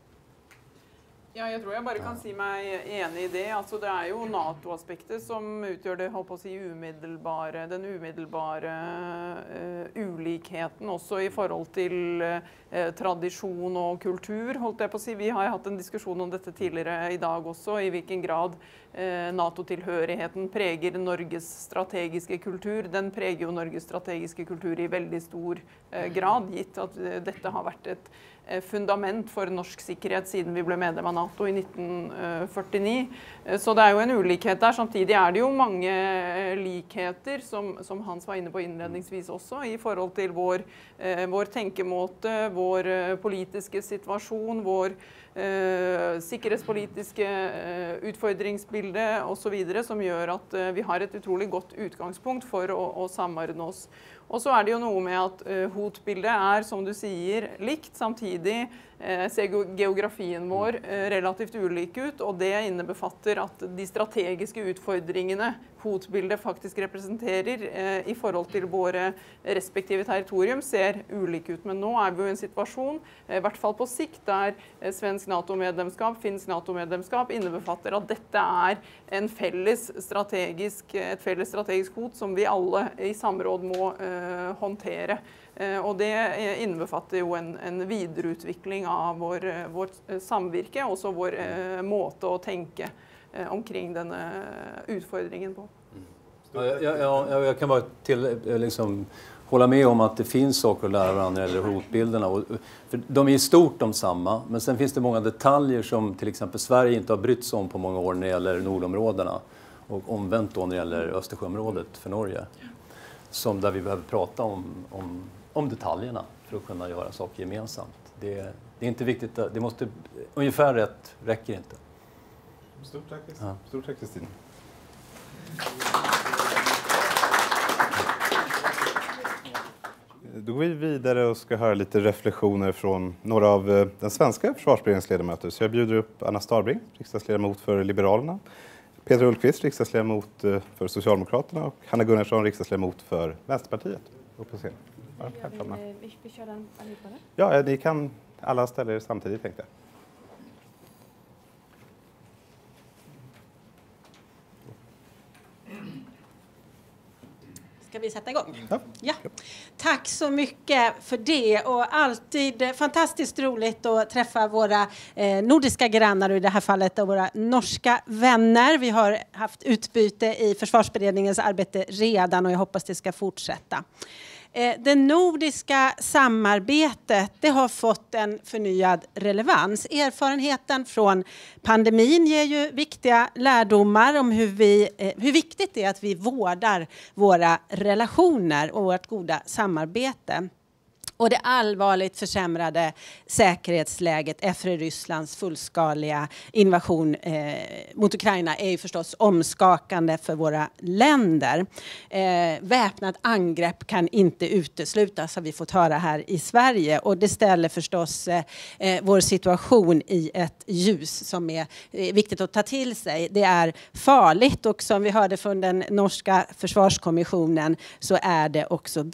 Ja, jeg tror jeg bare kan si meg enig i det. Altså, det er jo NATO-aspektet som utgjør det, holdt på å si, den umiddelbare ulikheten også i forhold til tradisjon og kultur, holdt jeg på å si. Vi har hatt en diskusjon om dette tidligere i dag også, i hvilken grad NATO-tilhørigheten preger Norges strategiske kultur. Den preger jo Norges strategiske kultur i veldig stor grad, gitt at dette har vært et fundament for norsk sikkerhet siden vi ble medlem av NATO i 1949. Så det er jo en ulikhet der. Samtidig er det jo mange likheter, som Hans var inne på innledningsvis også, i forhold til vår tenkemåte, vår politiske situasjon, vår sikkerhetspolitiske utfordringsbilde og så videre, som gjør at vi har et utrolig godt utgangspunkt for å samordne oss. Og så er det jo noe med at hotbildet er, som du sier, likt. Samtidig ser geografien vår relativt ulik ut, og det innebefatter at de strategiske utfordringene hotbildet faktisk representerer i forhold til våre respektive territorium ser ulike ut. Men nå er vi jo i en situasjon, i hvert fall på sikt, der svensk NATO-medlemskap, finsk NATO-medlemskap innebefatter at dette er et felles strategisk hot som vi alle i samråd må håndtere. Og det innebefatter jo en videreutvikling av vårt samvirke, også vår måte å tenke omkring denne utfordringen på. Jag kan bara hålla med om att det finns saker att lära varandra eller hotbilderna. För de är i stort de samma, men sen finns det många detaljer som till exempel Sverige inte har brytt sig om på många år när det gäller nordområdena och omvänt då när det gäller Östersjöområdet för Norge. Som där vi behöver prata om detaljerna för att kunna göra saker gemensamt. Det är inte viktigt, det måste ungefär rätt räcker inte. Stort tack Kristin. Då går vi vidare och ska höra lite reflektioner från några av den svenska försvarsberedningens ledamöter. Så jag bjuder upp Anna Starbring, riksdagsledamot för Liberalerna, Peter Ullqvist, riksdagsledamot för Socialdemokraterna och Hanna Gunnarsson, riksdagsledamot för Vänsterpartiet. Vi kör den allihopa? Ja, ni kan alla ställa er samtidigt, tänkte jag. Ska vi sätta igång? Ja. Tack så mycket för det, och alltid fantastiskt roligt att träffa våra nordiska grannar och i det här fallet våra norska vänner. Vi har haft utbyte i försvarsberedningens arbete redan och jag hoppas det ska fortsätta. Det nordiska samarbetet, det har fått en förnyad relevans. Erfarenheten från pandemin ger ju viktiga lärdomar om hur viktigt det är att vi vårdar våra relationer och vårt goda samarbete. Och det allvarligt försämrade säkerhetsläget efter Rysslands fullskaliga invasion mot Ukraina är ju förstås omskakande för våra länder. Väpnat angrepp kan inte uteslutas, har vi fått höra här i Sverige. Och det ställer förstås vår situation i ett ljus som är viktigt att ta till sig. Det är farligt, och som vi hörde från den norska försvarskommissionen så är det också brott.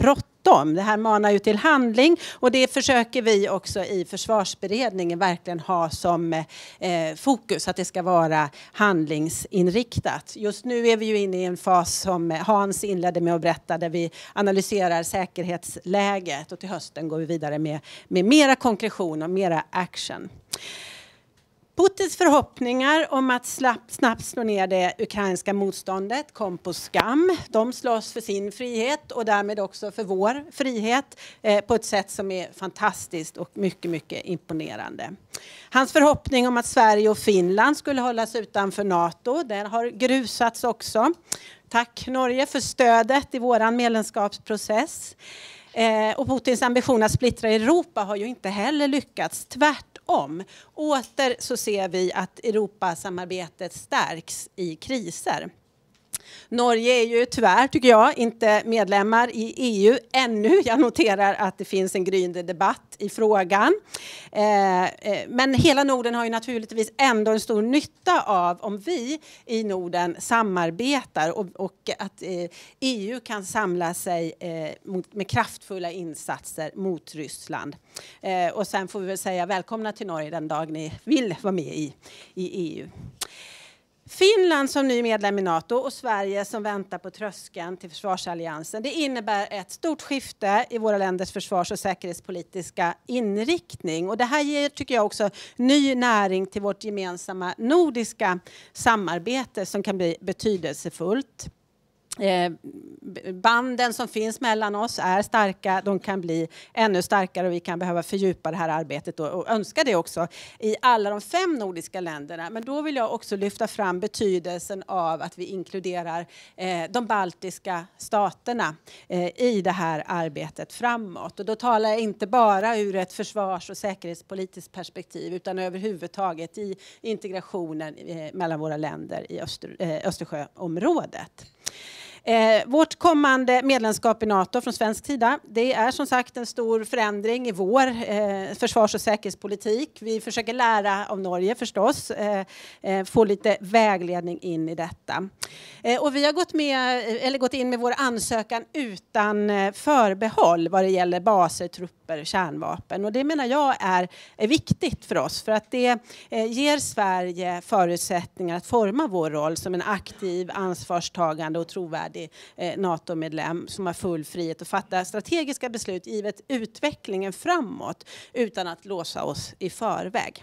bråttom. Det här manar ju till handling och det försöker vi också i försvarsberedningen verkligen ha som fokus, att det ska vara handlingsinriktat. Just nu är vi ju inne i en fas som Hans inledde med att berätta, där vi analyserar säkerhetsläget och till hösten går vi vidare med mera konkretion och mera action. Putins förhoppningar om att snabbt slå ner det ukrainska motståndet kom på skam. De slåss för sin frihet och därmed också för vår frihet på ett sätt som är fantastiskt och mycket, mycket imponerande. Hans förhoppning om att Sverige och Finland skulle hållas utanför NATO, den har grusats också. Tack Norge för stödet i våran medlemskapsprocess. Och Putins ambition att splittra Europa har ju inte heller lyckats. Tvärtom. Åter så ser vi att Europasamarbetet stärks i kriser. Norge är ju tyvärr, tycker jag, inte medlemmar i EU ännu. Jag noterar att det finns en gryende debatt i frågan. Men hela Norden har ju naturligtvis ändå en stor nytta av om vi i Norden samarbetar och att EU kan samla sig med kraftfulla insatser mot Ryssland. Och sen får vi väl säga välkomna till Norge den dag ni vill vara med i EU. Finland som ny medlem i NATO och Sverige som väntar på tröskeln till försvarsalliansen. Det innebär ett stort skifte i våra länders försvars- och säkerhetspolitiska inriktning. Och det här ger, tycker jag, också ny näring till vårt gemensamma nordiska samarbete som kan bli betydelsefullt. Banden som finns mellan oss är starka, de kan bli ännu starkare och vi kan behöva fördjupa det här arbetet och önska det också i alla de 5 nordiska länderna. Men då vill jag också lyfta fram betydelsen av att vi inkluderar de baltiska staterna i det här arbetet framåt. Och då talar jag inte bara ur ett försvars- och säkerhetspolitiskt perspektiv utan överhuvudtaget i integrationen mellan våra länder i Östersjöområdet. Vårt kommande medlemskap i NATO från svensk sida, det är som sagt en stor förändring i vår försvars- och säkerhetspolitik. Vi försöker lära av Norge förstås, få lite vägledning in i detta. Och vi har gått in med vår ansökan utan förbehåll vad det gäller baser, trupper, kärnvapen. Och det menar jag är viktigt för oss för att det ger Sverige förutsättningar att forma vår roll som en aktiv, ansvarstagande och trovärdig NATO-medlem som har full frihet att fatta strategiska beslut givet utvecklingen framåt utan att låsa oss i förväg.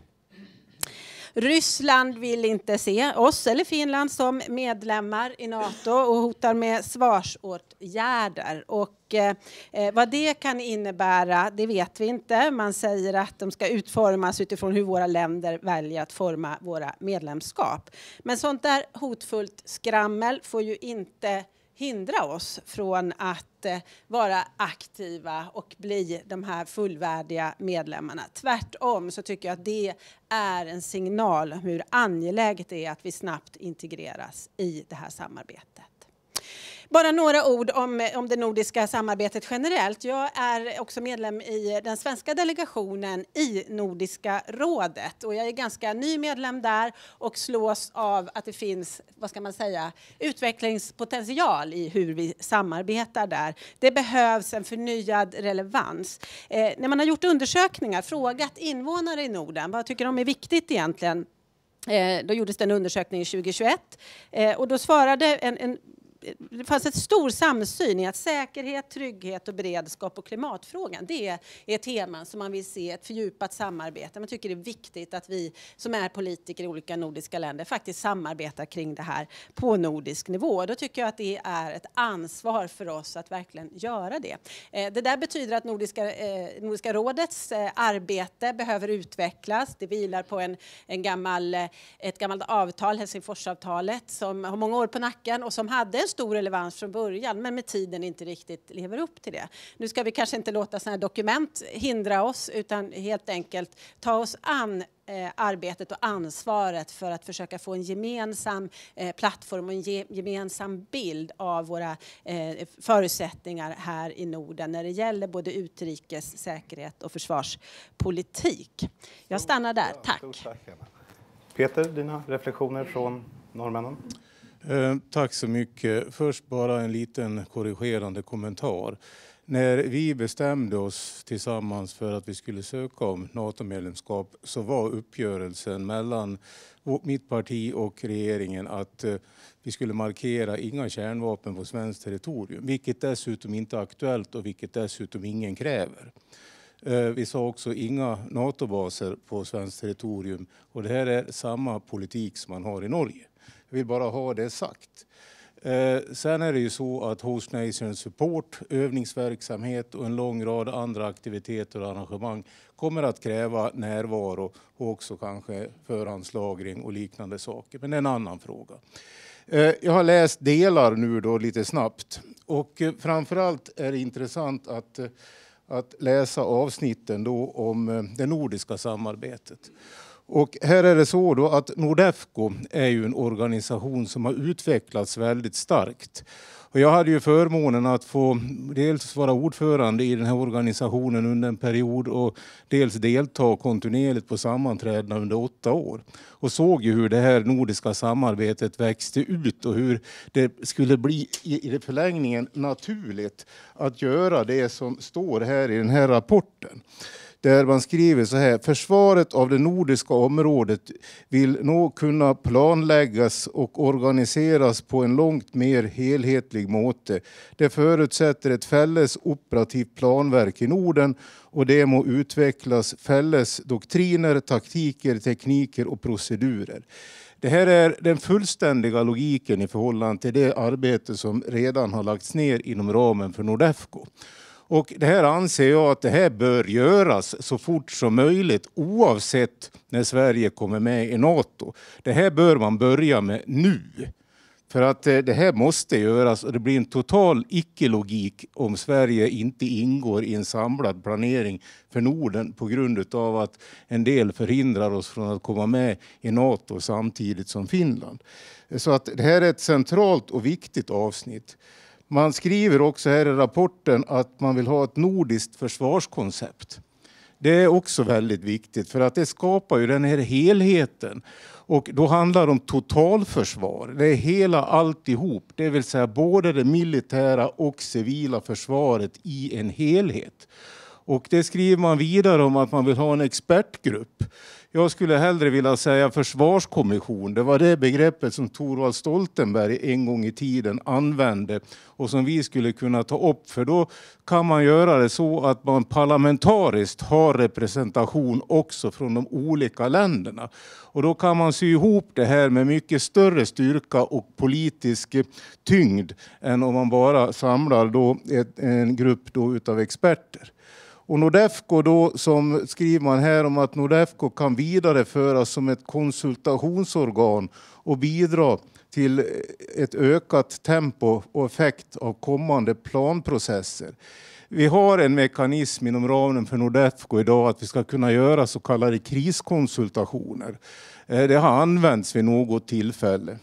Ryssland vill inte se oss eller Finland som medlemmar i NATO och hotar med svarsåtgärder. Och vad det kan innebära, det vet vi inte. Man säger att de ska utformas utifrån hur våra länder väljer att forma våra medlemskap. Men sånt där hotfullt skrammel får ju inte hindra oss från att vara aktiva och bli de här fullvärdiga medlemmarna. Tvärtom så tycker jag att det är en signal om hur angeläget det är att vi snabbt integreras i det här samarbetet. Bara några ord om det nordiska samarbetet generellt. Jag är också medlem i den svenska delegationen i Nordiska rådet. Och jag är ganska ny medlem där och slås av att det finns, vad ska man säga, utvecklingspotential i hur vi samarbetar där. Det behövs en förnyad relevans. När man har gjort undersökningar, frågat invånare i Norden, vad tycker de är viktigt egentligen? Då gjordes det en undersökning 2021 och då svarade det fanns ett stor samsyn i att säkerhet, trygghet och beredskap och klimatfrågan, det är teman som man vill se ett fördjupat samarbete. Man tycker det är viktigt att vi som är politiker i olika nordiska länder faktiskt samarbetar kring det här på nordisk nivå. Då tycker jag att det är ett ansvar för oss att verkligen göra det. Det där betyder att Nordiska rådets arbete behöver utvecklas. Det vilar på ett gammalt avtal, Helsingforsavtalet, som har många år på nacken och som hade en stor relevans från början, men med tiden inte riktigt lever upp till det. Nu ska vi kanske inte låta sådana här dokument hindra oss, utan helt enkelt ta oss an arbetet och ansvaret för att försöka få en gemensam plattform och en gemensam bild av våra förutsättningar här i Norden när det gäller både utrikes, säkerhet och försvarspolitik. Jag stannar där. Tack. Peter, dina reflektioner från norrmännen? Tack så mycket. Först bara en liten korrigerande kommentar. När vi bestämde oss tillsammans för att vi skulle söka om NATO-medlemskap så var uppgörelsen mellan mitt parti och regeringen att vi skulle markera inga kärnvapen på svenskt territorium, vilket dessutom inte är aktuellt och vilket dessutom ingen kräver. Vi sa också inga NATO-baser på svenskt territorium och det här är samma politik som man har i Norge. Jag vill bara ha det sagt. Sen är det ju så att Host Nation Support, övningsverksamhet och en lång rad andra aktiviteter och arrangemang kommer att kräva närvaro och också kanske förhandslagring och liknande saker. Men det är en annan fråga. Jag har läst delar nu då lite snabbt och framförallt är det intressant att läsa avsnitten då om det nordiska samarbetet. Och här är det så då att Nordefco är ju en organisation som har utvecklats väldigt starkt. Och jag hade ju förmånen att få dels vara ordförande i den här organisationen under en period och dels delta kontinuerligt på sammanträdena under 8 år. Och såg ju hur det här nordiska samarbetet växte ut och hur det skulle bli i förlängningen naturligt att göra det som står här i den här rapporten. Där man skriver så här: försvaret av det nordiska området vill nog kunna planläggas och organiseras på en långt mer helhetlig måte. Det förutsätter ett fälles operativt planverk i Norden och det må utvecklas fälles doktriner, taktiker, tekniker och procedurer. Det här är den fullständiga logiken i förhållande till det arbete som redan har lagts ner inom ramen för Nordefco. Och det här anser jag att det här bör göras så fort som möjligt oavsett när Sverige kommer med i NATO. Det här bör man börja med nu. För att det här måste göras och det blir en total icke-logik om Sverige inte ingår i en samlad planering för Norden på grund av att en del förhindrar oss från att komma med i NATO samtidigt som Finland. Så att det här är ett centralt och viktigt avsnitt. Man skriver också här i rapporten att man vill ha ett nordiskt försvarskoncept. Det är också väldigt viktigt för att det skapar ju den här helheten. Och då handlar det om totalförsvar. Det är hela alltihop. Det vill säga både det militära och civila försvaret i en helhet. Och det skriver man vidare om att man vill ha en expertgrupp. Jag skulle hellre vilja säga försvarskommission. Det var det begreppet som Thorvald Stoltenberg en gång i tiden använde och som vi skulle kunna ta upp. För då kan man göra det så att man parlamentariskt har representation också från de olika länderna. Och då kan man sy ihop det här med mycket större styrka och politisk tyngd än om man bara samlar då en grupp då utav experter. Och Nordefco då, som skriver man här om att Nordefco kan vidareföras som ett konsultationsorgan och bidra till ett ökat tempo och effekt av kommande planprocesser. Vi har en mekanism inom ramen för Nordefco idag att vi ska kunna göra så kallade kriskonsultationer. Det har använts vid något tillfälle.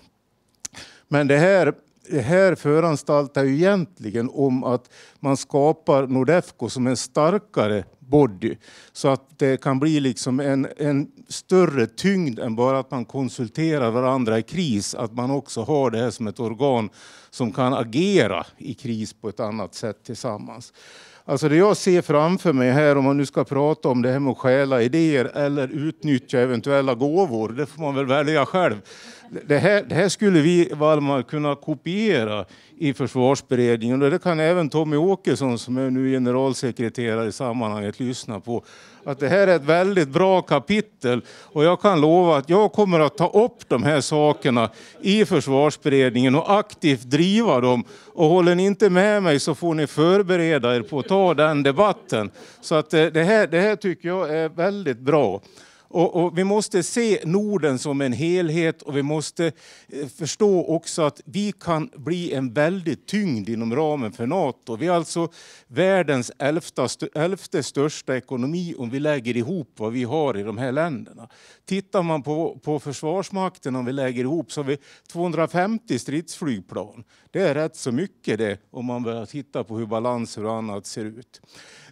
Men det här föranstaltar ju egentligen om att man skapar Nordefco som en starkare body så att det kan bli liksom en större tyngd än bara att man konsulterar varandra i kris. Att man också har det här som ett organ som kan agera i kris på ett annat sätt tillsammans. Alltså det jag ser framför mig här, om man nu ska prata om det här med att stjäla idéer eller utnyttja eventuella gåvor, det får man väl välja själv. Det här skulle vi, Wallmark, kunna kopiera i försvarsberedningen och det kan även Tommy Åkesson som är nu generalsekreterare i sammanhanget lyssna på. Att det här är ett väldigt bra kapitel och jag kan lova att jag kommer att ta upp de här sakerna i försvarsberedningen och aktivt driva dem. Och håller ni inte med mig så får ni förbereda er på att ta den debatten. Så att det här tycker jag är väldigt bra. Och vi måste se Norden som en helhet och vi måste förstå också att vi kan bli en väldigt tyngd inom ramen för NATO. Vi är alltså världens 11:e största ekonomi om vi lägger ihop vad vi har i de här länderna. Tittar man på försvarsmakten om vi lägger ihop så har vi 250 stridsflygplan. Det är rätt så mycket det om man börjar titta på hur balanser och annat ser ut.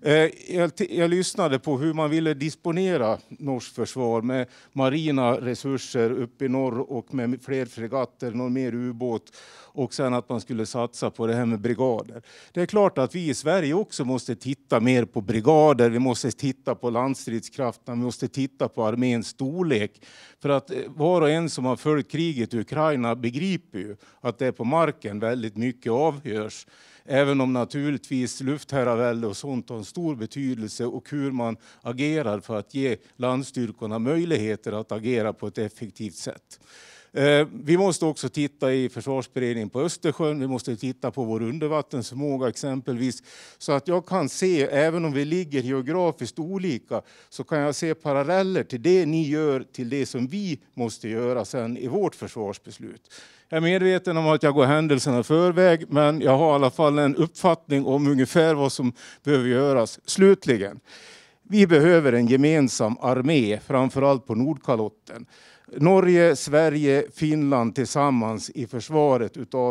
Jag lyssnade på hur man ville disponera norskt försvar med marina resurser uppe i norr och med fler fregatter, någon mer ubåt. och sen att man skulle satsa på det här med brigader. Det är klart att vi i Sverige också måste titta mer på brigader, vi måste titta på landstridskrafterna, vi måste titta på arméns storlek. För att var och en som har följt kriget i Ukraina begriper ju att det är på marken väldigt mycket avgörs. Även om naturligtvis luftherravälde och sånt har en stor betydelse och hur man agerar för att ge landstyrkorna möjligheter att agera på ett effektivt sätt. Vi måste också titta i försvarsberedningen på Östersjön, vi måste titta på vår undervattensförmåga exempelvis. Så att jag kan se, även om vi ligger geografiskt olika, så kan jag se paralleller till det ni gör till det som vi måste göra sen i vårt försvarsbeslut. Jag är medveten om att jag går händelserna i förväg, men jag har i alla fall en uppfattning om ungefär vad som behöver göras. Slutligen, vi behöver en gemensam armé, framförallt på Nordkalotten. Norge, Sverige, Finland tillsammans i försvaret utav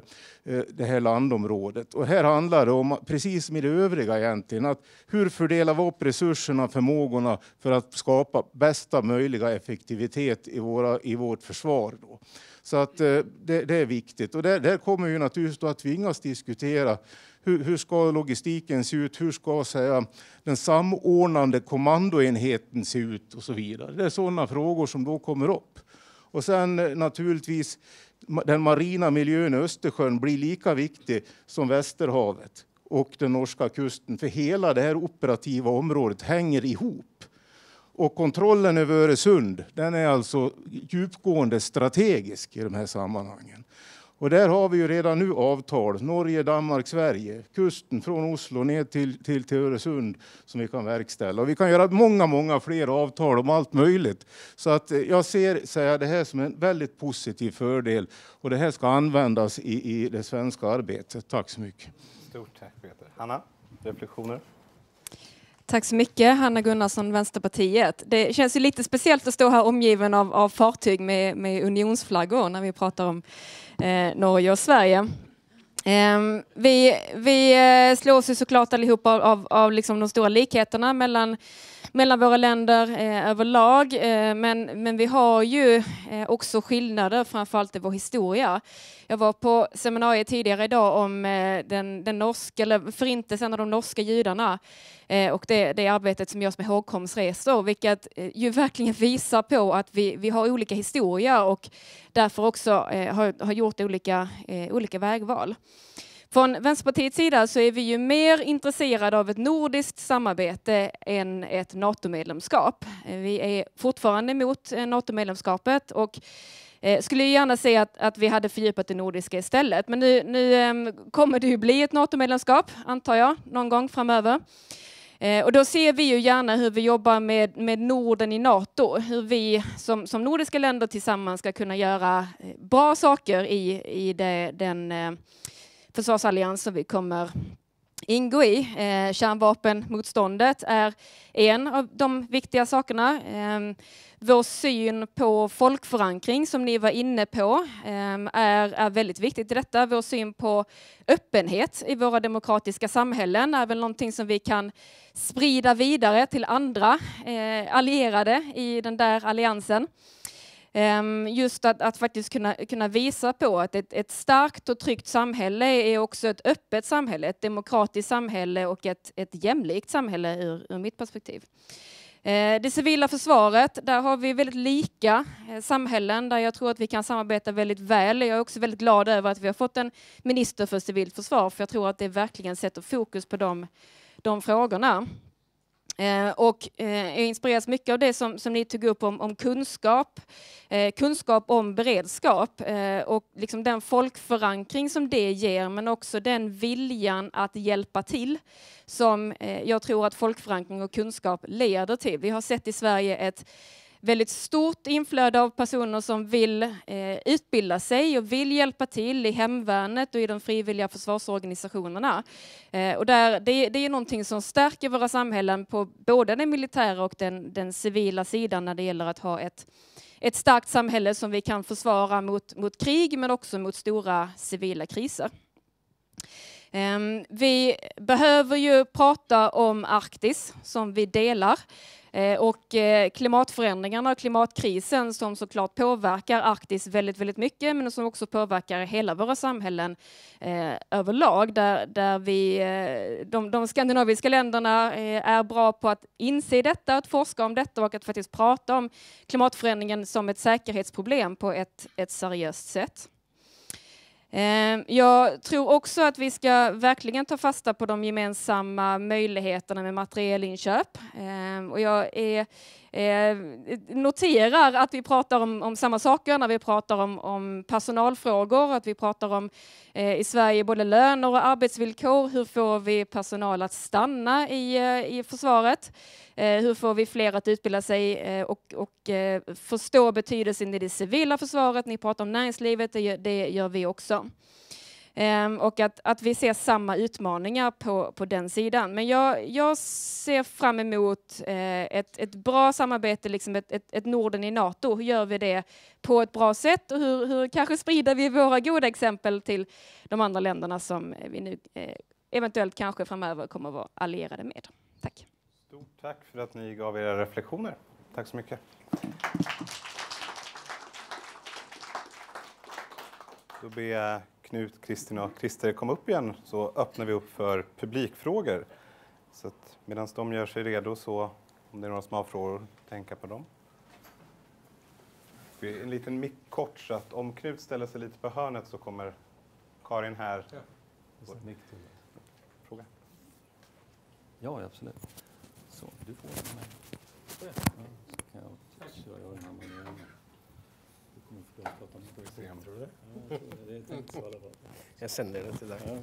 det här landområdet. Och här handlar det om, precis som i det övriga egentligen, att hur fördelar vi upp resurserna, förmågorna för att skapa bästa möjliga effektivitet i vårt försvar då. Så att det är viktigt. Och där kommer vi naturligtvis att tvingas diskutera hur ska logistiken se ut, hur ska den samordnande kommandoenheten se ut och så vidare. Det är sådana frågor som då kommer upp. Och sen naturligtvis den marina miljön i Östersjön blir lika viktig som Västerhavet och den norska kusten. För hela det här operativa området hänger ihop. Och kontrollen över Öresund, den är alltså djupgående strategisk i de här sammanhangen. Och där har vi ju redan nu avtal, Norge, Danmark, Sverige, kusten från Oslo ner till Öresund som vi kan verkställa. Och vi kan göra många fler avtal om allt möjligt. Så att jag ser det här som en väldigt positiv fördel och det här ska användas i det svenska arbetet. Tack så mycket. Stort tack Peter. Hanna, reflektioner? Tack så mycket, Hanna Gunnarsson, Vänsterpartiet. Det känns ju lite speciellt att stå här omgiven av fartyg med unionsflaggor när vi pratar om Norge och Sverige. Vi slås ju såklart allihop av liksom de stora likheterna mellan våra länder överlag. Men vi har ju också skillnader, framförallt i vår historia. Jag var på seminariet tidigare idag om den norska, eller förintelsen av de norska judarna och det arbetet som görs med hågkomstresor, vilket ju verkligen visar på att vi har olika historia och därför också har gjort olika vägval. Från Vänsterpartiets sida så är vi ju mer intresserade av ett nordiskt samarbete än ett NATO-medlemskap. Vi är fortfarande emot NATO-medlemskapet och skulle gärna se att vi hade fördjupat det nordiska istället. Men nu kommer det ju bli ett NATO-medlemskap, antar jag, någon gång framöver. Och då ser vi ju gärna hur vi jobbar med Norden i NATO. Hur vi som nordiska länder tillsammans ska kunna göra bra saker i den försvarsallians som vi kommer ingå i. Kärnvapenmotståndet är en av de viktiga sakerna. Vår syn på folkförankring som ni var inne på är väldigt viktigt i detta. Vår syn på öppenhet i våra demokratiska samhällen är väl någonting som vi kan sprida vidare till andra allierade i den där alliansen. Just att faktiskt kunna visa på att ett starkt och tryggt samhälle är också ett öppet samhälle, ett demokratiskt samhälle och ett jämlikt samhälle ur mitt perspektiv. Det civila försvaret, där har vi väldigt lika samhällen där jag tror att vi kan samarbeta väldigt väl. Jag är också väldigt glad över att vi har fått en minister för civilt försvar, för jag tror att det verkligen sätter fokus på de frågorna. Och jag inspireras mycket av det som ni tog upp om kunskap om beredskap och liksom den folkförankring som det ger, men också den viljan att hjälpa till som jag tror att folkförankring och kunskap leder till. Vi har sett i Sverige ett väldigt stort inflöde av personer som vill utbilda sig och vill hjälpa till i hemvärnet och i de frivilliga försvarsorganisationerna. Och det är någonting som stärker våra samhällen på både den militära och den civila sidan när det gäller att ha ett starkt samhälle som vi kan försvara mot krig men också mot stora civila kriser. Vi behöver ju prata om Arktis som vi delar och klimatförändringarna och klimatkrisen som såklart påverkar Arktis väldigt, väldigt mycket, men som också påverkar hela våra samhällen överlag, där vi, de skandinaviska länderna är bra på att inse detta, att forska om detta och att faktiskt prata om klimatförändringen som ett säkerhetsproblem på ett seriöst sätt. Jag tror också att vi ska verkligen ta fasta på de gemensamma möjligheterna med materielinköp. Och jag noterar att vi pratar om samma saker när vi pratar om personalfrågor, att vi pratar om i Sverige både löner och arbetsvillkor. Hur får vi personal att stanna i försvaret? Hur får vi fler att utbilda sig och förstå betydelsen i det civila försvaret? Ni pratar om näringslivet, det gör vi också. Och att vi ser samma utmaningar på den sidan. Men jag ser fram emot ett bra samarbete, liksom ett Norden i NATO. Hur gör vi det på ett bra sätt? Och hur kanske sprider vi våra goda exempel till de andra länderna som vi nu eventuellt kanske framöver kommer att vara allierade med. Tack. Stort tack för att ni gav era reflektioner. Tack så mycket. Då ber jag Knut, Kristin och Christer komma upp igen, så öppnar vi upp för publikfrågor. Så att medan de gör sig redo, så om det är några som har frågor, tänka på dem. En liten mick kort, så att om Knut ställer sig lite på hörnet så kommer Karin här. Ja. Fråga. Ja, absolut. Så, du får den här. Ja, så kan jag köra den här manualen. Du kommer få prata med dig. Tror du det? Ja, det är inte så i alla fall. Jag sänder det till dig. Ja.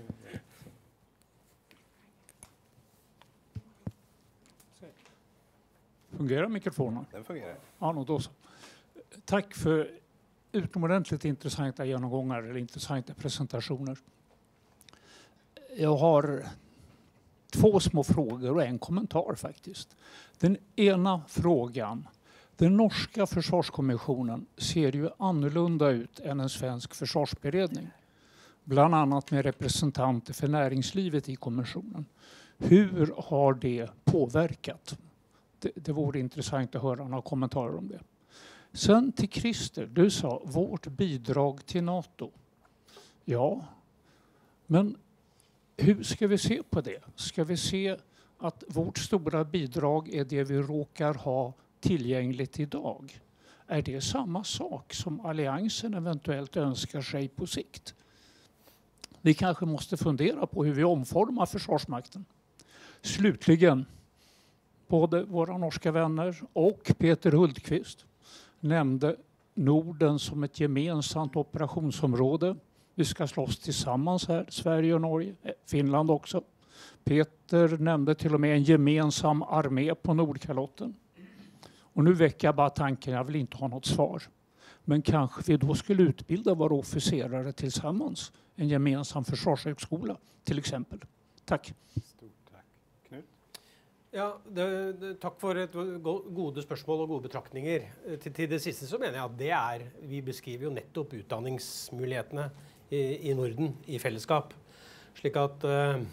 Fungerar mikrofonen? Den fungerar. Ja, då så. Tack för utomordentligt intressanta genomgångar eller intressanta presentationer. Jag har 2 små frågor och en kommentar faktiskt. Den ena frågan. Den norska försvarskommissionen ser ju annorlunda ut än en svensk försvarsberedning. Bland annat med representanter för näringslivet i kommissionen. Hur har det påverkat? Det vore intressant att höra några kommentarer om det. Sen till Christer, du sa vårt bidrag till NATO. Ja, men hur ska vi se på det? Ska vi se att vårt stora bidrag är det vi råkar ha tillgängligt idag? Är det samma sak som alliansen eventuellt önskar sig på sikt? Vi kanske måste fundera på hur vi omformar Försvarsmakten. Slutligen, både våra norska vänner och Peter Hultqvist nämnde Norden som ett gemensamt operationsområde. Vi ska slåss tillsammans här, Sverige och Norge, Finland också. Peter nämnde till och med en gemensam armé på Nordkalotten. Och nu väcker jag bara tanken, jag vill inte ha något svar. Men kanske vi då skulle utbilda våra officerare tillsammans. En gemensam försvarshögskola till exempel. Tack. Stort tack. Knut? Ja, takk for et gode spørsmål og gode betraktninger. Til det siste så mener jeg at vi beskriver jo nettopp utdanningsmulighetene i Norden i fellesskap. Slik at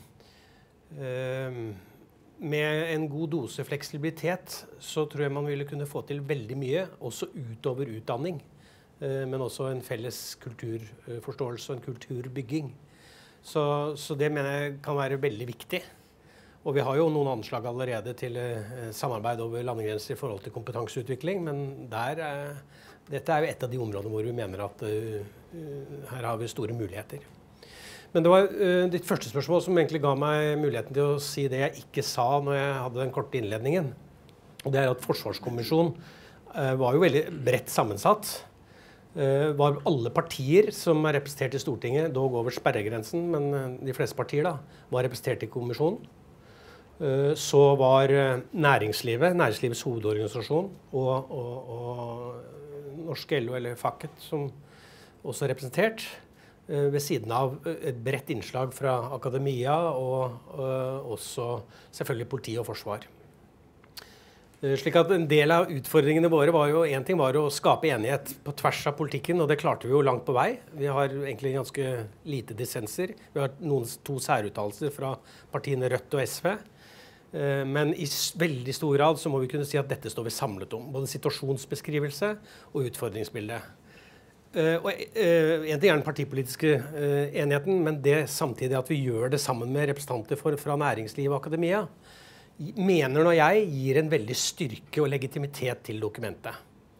med en god dose fleksibilitet så tror jeg man ville kunne få til veldig mye, også utover utdanning. Men også en felles kulturforståelse og en kulturbygging. Så det mener jeg kan være veldig viktig. Og vi har jo noen anslag allerede til samarbeid over landegrenser i forhold til kompetanseutvikling, men dette er jo et av de områdene hvor vi mener at her har vi store muligheter. Men det var ditt første spørsmål som egentlig ga meg muligheten til å si det jeg ikke sa når jeg hadde den korte innledningen. Og det er at Forsvarskommisjonen var jo veldig bredt sammensatt. Var alle partier som er representert i Stortinget, dog over sperregrensen, men de fleste partier da, var representert i kommisjonen. Så var næringslivets hovedorganisasjon og norske LO eller facket som også er representert, ved siden av et bredt innslag fra akademia og også selvfølgelig politi og forsvar. Slik at en del av utfordringene våre var jo, en ting var å skape enighet på tvers av politikken, og det klarte vi jo langt på vei. Vi har egentlig ganske lite dissenser. Vi har to særuttalelser fra partiene Rødt og SV. Men i veldig stor grad så må vi kunne si at dette står vi samlet om. Både situasjonsbeskrivelse og utfordringsbildet. En ting er den partipolitiske enheten, men det samtidig at vi gjør det sammen med representanter fra næringsliv og akademia, mener når jeg gir en veldig styrke og legitimitet til dokumentet.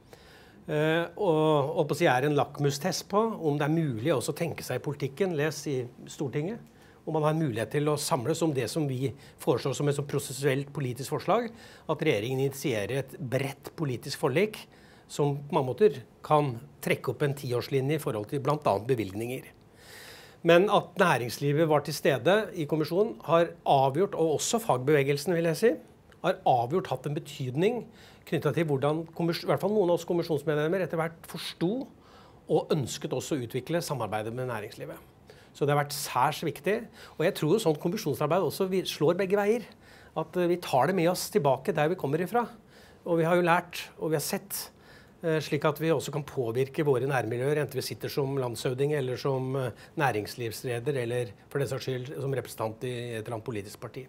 Og på å si er en lakmustest på om det er mulig også å tenke seg i politikken, les i Stortinget, om man har en mulighet til å samles om det som vi foreslår som et så prosessuelt politisk forslag, at regjeringen initierer et bredt politisk forlik som på mange måter kan trekke opp en 10-årslinje i forhold til blant annet bevilgninger. Men at næringslivet var til stede i kommisjonen har avgjort, og også fagbevegelsen vil jeg si, har avgjort hatt en betydning knyttet til hvordan i hvert fall noen av oss kommisjonsmedlemmer etter hvert forstod og ønsket også å utvikle samarbeidet med næringslivet. Så det har vært særs viktig, og jeg tror sånt kommisjonsarbeid også slår begge veier. At vi tar det med oss tilbake der vi kommer ifra. Og vi har jo lært, og vi har sett, slik at vi også kan påvirke våre nærmiljøer, enten vi sitter som landshøvding eller som næringslivsleder, eller for den saks skyld som representant i et eller annet politisk parti.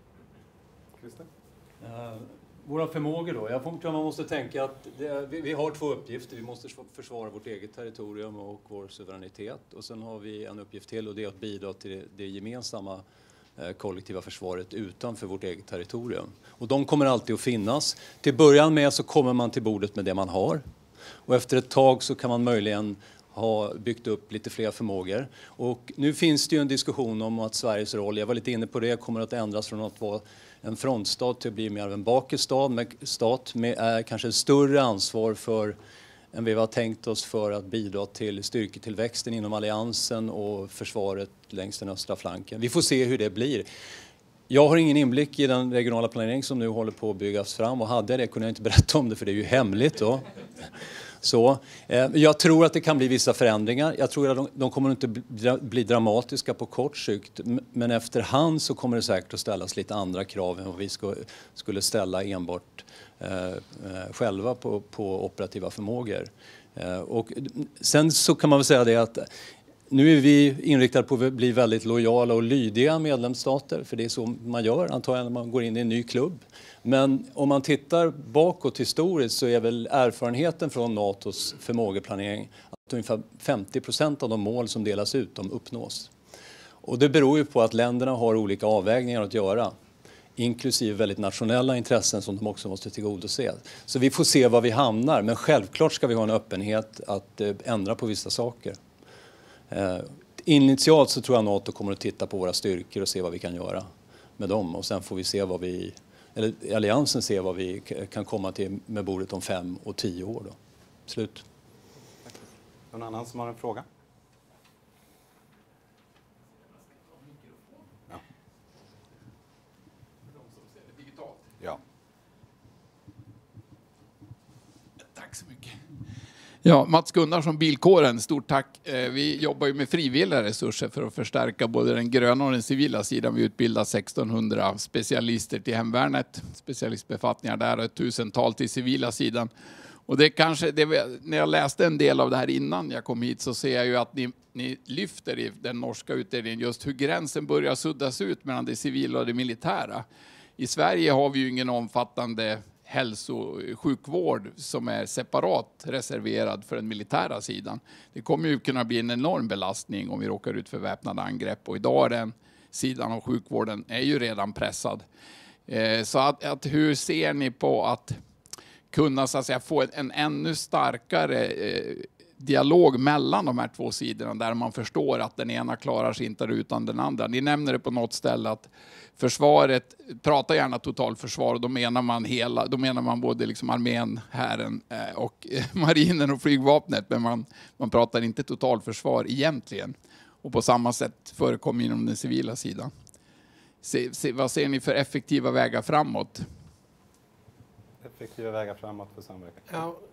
Våra förmågor då? Jag tror man måste tänka att vi har två uppgifter. Vi måste försvara vårt eget territorium och vår suveränitet. Och sen har vi en uppgift till, och det är att bidra till det gemensamma kollektiva försvaret utanför vårt eget territorium. Och de kommer alltid att finnas. Till början med så kommer man till bordet med det man har. Och efter ett tag så kan man möjligen ha byggt upp lite fler förmågor. Och nu finns det ju en diskussion om att Sveriges roll, jag var lite inne på det, kommer att ändras från att vara en frontstat till att bli mer av en bakestat med kanske ett större ansvar för än vi har tänkt oss för att bidra till styrketillväxten inom alliansen och försvaret längs den östra flanken. Vi får se hur det blir. Jag har ingen inblick i den regionala planering som nu håller på att byggas fram, och hade det kunde jag inte berätta om det för det är ju hemligt då. Så, jag tror att det kan bli vissa förändringar. Jag tror att de kommer inte bli dramatiska på kort sikt, men efterhand så kommer det säkert att ställas lite andra krav än vad vi skulle ställa enbart själva på operativa förmågor. Och sen så kan man väl säga det att nu är vi inriktade på att bli väldigt lojala och lydiga medlemsstater, för det är så man gör antagligen när man går in i en ny klubb. Men om man tittar bakåt historiskt så är väl erfarenheten från NATOs förmågeplanering att ungefär 50% av de mål som delas ut, de uppnås. Och det beror ju på att länderna har olika avvägningar att göra, inklusive väldigt nationella intressen som de också måste tillgodose. Så vi får se var vi hamnar, men självklart ska vi ha en öppenhet att ändra på vissa saker. Initialt så tror jag NATO kommer att titta på våra styrkor och se vad vi kan göra med dem, och sen får vi se vad vi, eller alliansen ser vad vi kan komma till med bordet om 5 och 10 år då. Slut. Någon annan som har en fråga? Ja. Ja. Tack så mycket. Ja, Mats Gunnarsson, Bilkåren, stort tack. Vi jobbar ju med frivilliga resurser för att förstärka både den gröna och den civila sidan. Vi utbildar 1600 specialister till hemvärnet, specialistbefattningar där, och 1000-tal till civila sidan. Och det kanske, när jag läste en del av det här innan jag kom hit så ser jag ju att ni lyfter i den norska utredningen just hur gränsen börjar suddas ut mellan det civila och det militära. I Sverige har vi ju ingen omfattande hälso- och sjukvård som är separat reserverad för den militära sidan. Det kommer ju kunna bli en enorm belastning om vi råkar ut för väpnade angrepp, och idag är den sidan av sjukvården är ju redan pressad. Så att hur ser ni på att kunna så att säga få en ännu starkare dialog mellan de här två sidorna där man förstår att den ena klarar sig inte utan den andra? Ni nämner det på något ställe att försvaret pratar gärna totalförsvar, och då menar man både liksom armén, hären och marinen och flygvapnet, men man pratar inte totalförsvar egentligen. Och på samma sätt förekommer inom den civila sidan. Vad ser ni för effektiva vägar framåt? Effektiva vägar framåt för samverkan.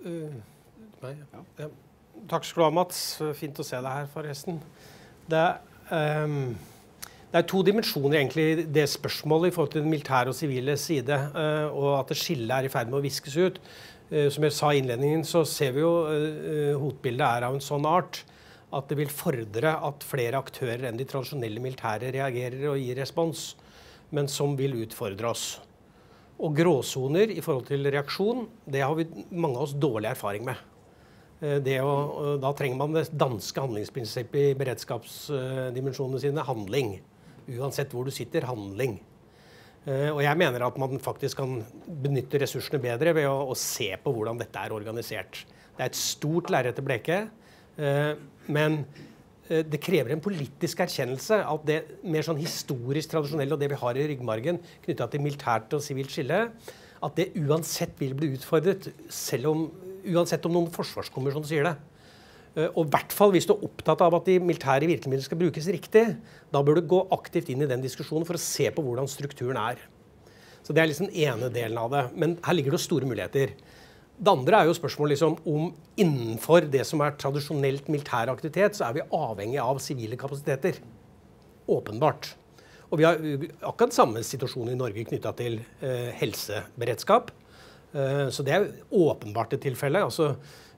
Ja. Takk skal du ha, Mats. Fint å se deg her, forresten. Det Det 2 dimensjoner egentlig i det spørsmålet i forhold til den militære og sivile side, og at det skillet i ferd med å viskes ut. Som jeg sa i innledningen, så ser vi jo hotbildet av en sånn art at det vil fordre at flere aktører enn de tradisjonelle militære reagerer og gir respons, men som vil utfordre oss. Og gråsoner i forhold til reaksjon, det har vi mange av oss dårlig erfaring med. Da trenger man det danske handlingsprinsippet i beredskapsdimensjonene sine, handling. Uansett hvor du sitter, handling. Og jeg mener at man faktisk kan benytte ressursene bedre ved å se på hvordan dette organisert. Det et stort lerret å bleke, men det krever en politisk erkjennelse at det mer sånn historisk tradisjonelle og det vi har i ryggmargen knyttet til militært og sivilt skille, at det uansett vil bli utfordret, uansett om noen forsvarskommisjon sier det. Og i hvert fall hvis du opptatt av at de militære virkemidlene skal brukes riktig, da bør du gå aktivt inn i den diskusjonen for å se på hvordan strukturen Så det liksom den ene delen av det. Men her ligger det store muligheter. Det andre jo spørsmål om innenfor det som tradisjonelt militær aktivitet, så vi avhengig av sivile kapasiteter. Åpenbart. Og vi har akkurat samme situasjon i Norge knyttet til helseberedskap. Så det åpenbart et tilfelle. Altså,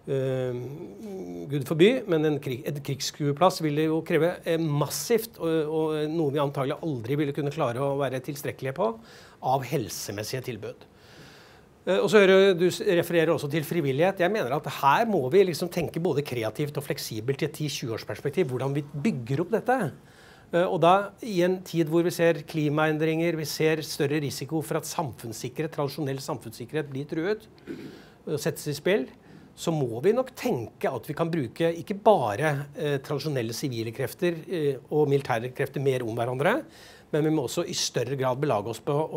Gud forby, men en krigsskueplass vil jo kreve massivt, og noe vi antagelig aldri ville kunne klare å være tilstrekkelige på, av helsemessige tilbud. Og så du refererer også til frivillighet. Jeg mener at her må vi tenke både kreativt og fleksibelt i et 10-20 års perspektiv, hvordan vi bygger opp dette. Og da, i en tid hvor vi ser klimaendringer, vi ser større risiko for at tradisjonell samfunnssikkerhet blir truet, settes i spill, så må vi nok tenke at vi kan bruke ikke bare tradisjonelle sivile krefter og militære krefter mer om hverandre, men vi må også i større grad belage oss på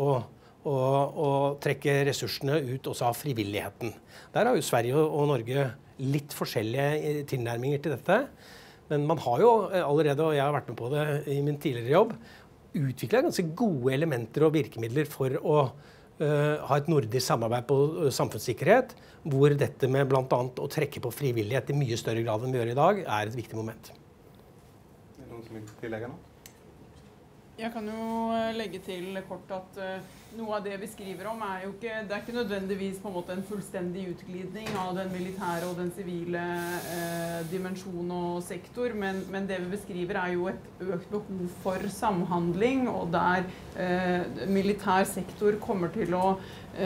og trekke ressursene ut også av frivilligheten. Der har jo Sverige og Norge litt forskjellige tilnærminger til dette. Men man har jo allerede, og jeg har vært med på det i min tidligere jobb, utviklet ganske gode elementer og virkemidler for å ha et nordisk samarbeid på samfunnssikkerhet, hvor dette med blant annet å trekke på frivillighet i mye større grad enn vi gjør i dag, et viktig moment. Noen som vil tillegge noe? Jeg kan jo legge til kort at noe av det vi skriver om jo ikke, det ikke nødvendigvis på en måte en fullstendig utglidning av den militære og den sivile dimensjon og sektor, men det vi beskriver jo et økt behov for samhandling, og der militær sektor kommer til å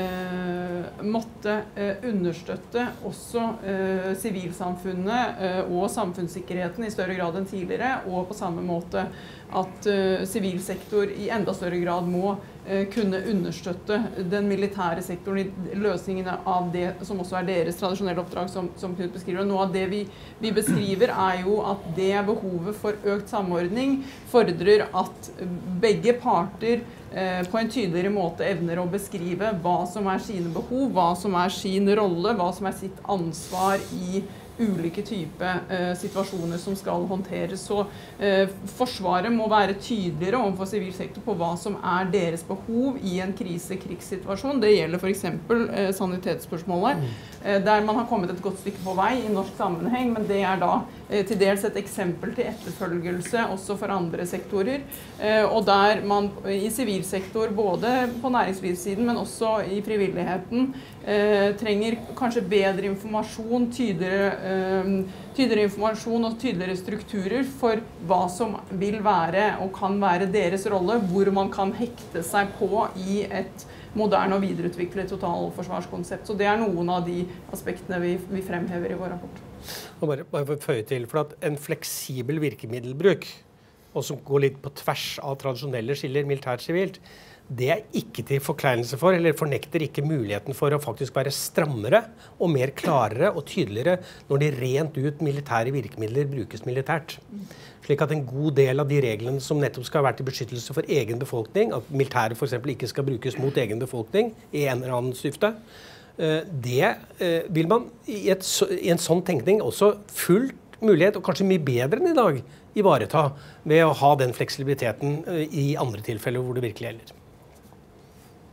måtte understøtte også sivilsamfunnet og samfunnssikkerheten i større grad enn tidligere, og på samme måte at sivilsektor i enda større grad må kunne understøtte den militære sektoren i løsningene av det som også deres tradisjonelle oppdrag som Knut beskriver. Og noe av det vi beskriver jo at det behovet for økt samordning fordrer at begge parter på en tydeligere måte evner å beskrive hva som sine behov, hva som sin rolle, hva som sitt ansvar i ulike typer situasjoner som skal håndteres. Så Forsvaret må være tydeligere overfor sivil sektor på hva som deres behov i en krigssituasjon. Det gjelder for eksempel sanitetsspørsmålet, der man har kommet et godt stykke på vei i norsk sammenheng, men det da til dels et eksempel til etterfølgelse også for andre sektorer. Og der man i sivilsektor, både på næringslivssiden, men også i frivilligheten, trenger kanskje bedre informasjon, tydeligere informasjon og tydeligere strukturer for hva som vil være og kan være deres rolle, hvor man kan hekte seg på i et moderne og videreutviklet totalforsvarskonsept. Så det noen av de aspektene vi fremhever i vår rapport. Og bare for å føye til, for at en fleksibel virkemiddelbruk, og som går litt på tvers av tradisjonelle skiller militært-sivilt, det ikke til forkleinelse for, eller fornekter ikke muligheten for å faktisk være strammere og mer klarere og tydeligere når de rent ut militære virkemidler brukes militært. Slik at en god del av de reglene som nettopp skal være til beskyttelse for egen befolkning, at militære for eksempel ikke skal brukes mot egen befolkning i en eller annen syfte, det vil man i en sånn tenkning også fullt mulighet, og kanskje mye bedre enn i dag, ivareta ved å ha den fleksibiliteten i andre tilfeller hvor det virkelig gjelder.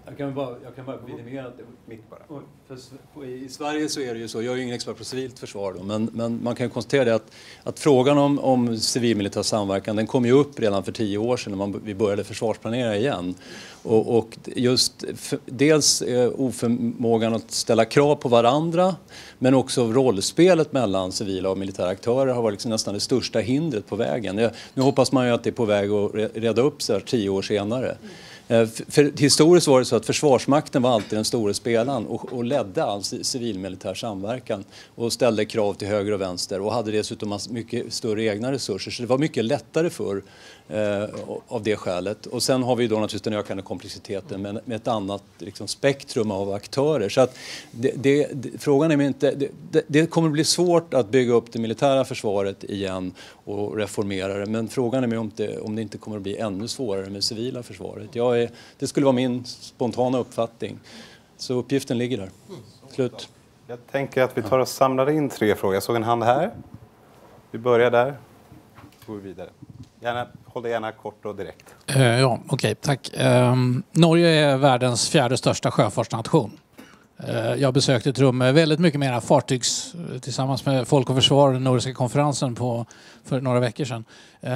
Jag kan bara vidimera mitt bara. I Sverige så är det ju så, jag är ju ingen expert på civilt försvar då, men man kan konstatera det att frågan om civilmilitär samverkan, den kom ju upp redan för 10 år sedan när vi började försvarsplanera igen. Och just dels oförmågan att ställa krav på varandra, men också rollspelet mellan civila och militära aktörer har varit liksom nästan det största hindret på vägen. Nu hoppas man ju att det är på väg att reda upp sig 10 år senare. För historiskt var det så att Försvarsmakten var alltid den stora spelaren och ledde all civilmilitär samverkan och ställde krav till höger och vänster och hade dessutom mycket större egna resurser. Så det var mycket lättare för av det skälet. Och sen har vi då naturligtvis den ökande komplexiteten med ett annat liksom, spektrum av aktörer. Så att frågan är inte, det kommer bli svårt att bygga upp det militära försvaret igen och reformera det. Men frågan är om det inte kommer att bli ännu svårare med civila försvaret. Det skulle vara min spontana uppfattning. Så uppgiften ligger där. Slut. Jag tänker att vi tar och samlar in 3 frågor. Jag såg en hand här. Vi börjar där. Så går vi vidare. Håll det gärna kort och direkt. Okej, tack. Norge är världens 4:e största sjöfartsnation. Jag besökte ett rum med väldigt mycket mer fartygs tillsammans med Folk och Försvar, den nordiska konferensen för några veckor sedan.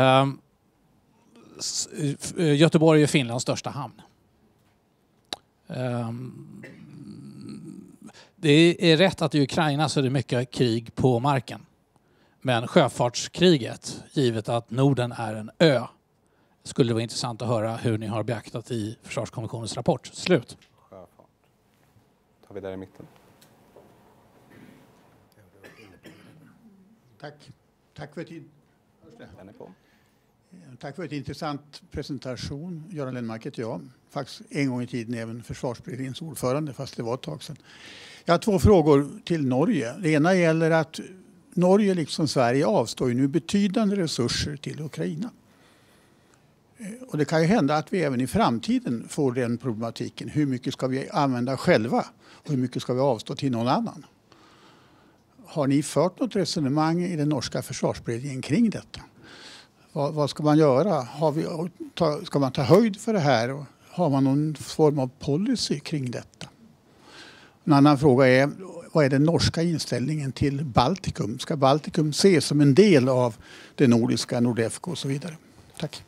Göteborg är Finlands största hamn. Det är rätt att i Ukraina så är det mycket krig på marken. Men sjöfartskriget, givet att Norden är en ö, skulle det vara intressant att höra hur ni har beaktat i Försvarskommissionens rapport. Slut. Sjöfart. Tar vi där i mitten. Tack för tid. Tack för ett intressant presentation. Göran Lennmark heter jag. Faktiskt en gång i tiden även försvarsberedningens ordförande, fast det var ett tag sedan. Jag har 2 frågor till Norge. Det ena gäller att Norge liksom Sverige avstår ju nu betydande resurser till Ukraina. Och det kan ju hända att vi även i framtiden får den problematiken. Hur mycket ska vi använda själva och hur mycket ska vi avstå till någon annan? Har ni fört något resonemang i den norska försvarsberedningen kring detta? Vad ska man göra? Ska man ta höjd för det här? Och har man någon form av policy kring detta? En annan fråga är, vad är den norska inställningen till Baltikum? Ska Baltikum ses som en del av det nordiska, Nordefco och så vidare? Tack.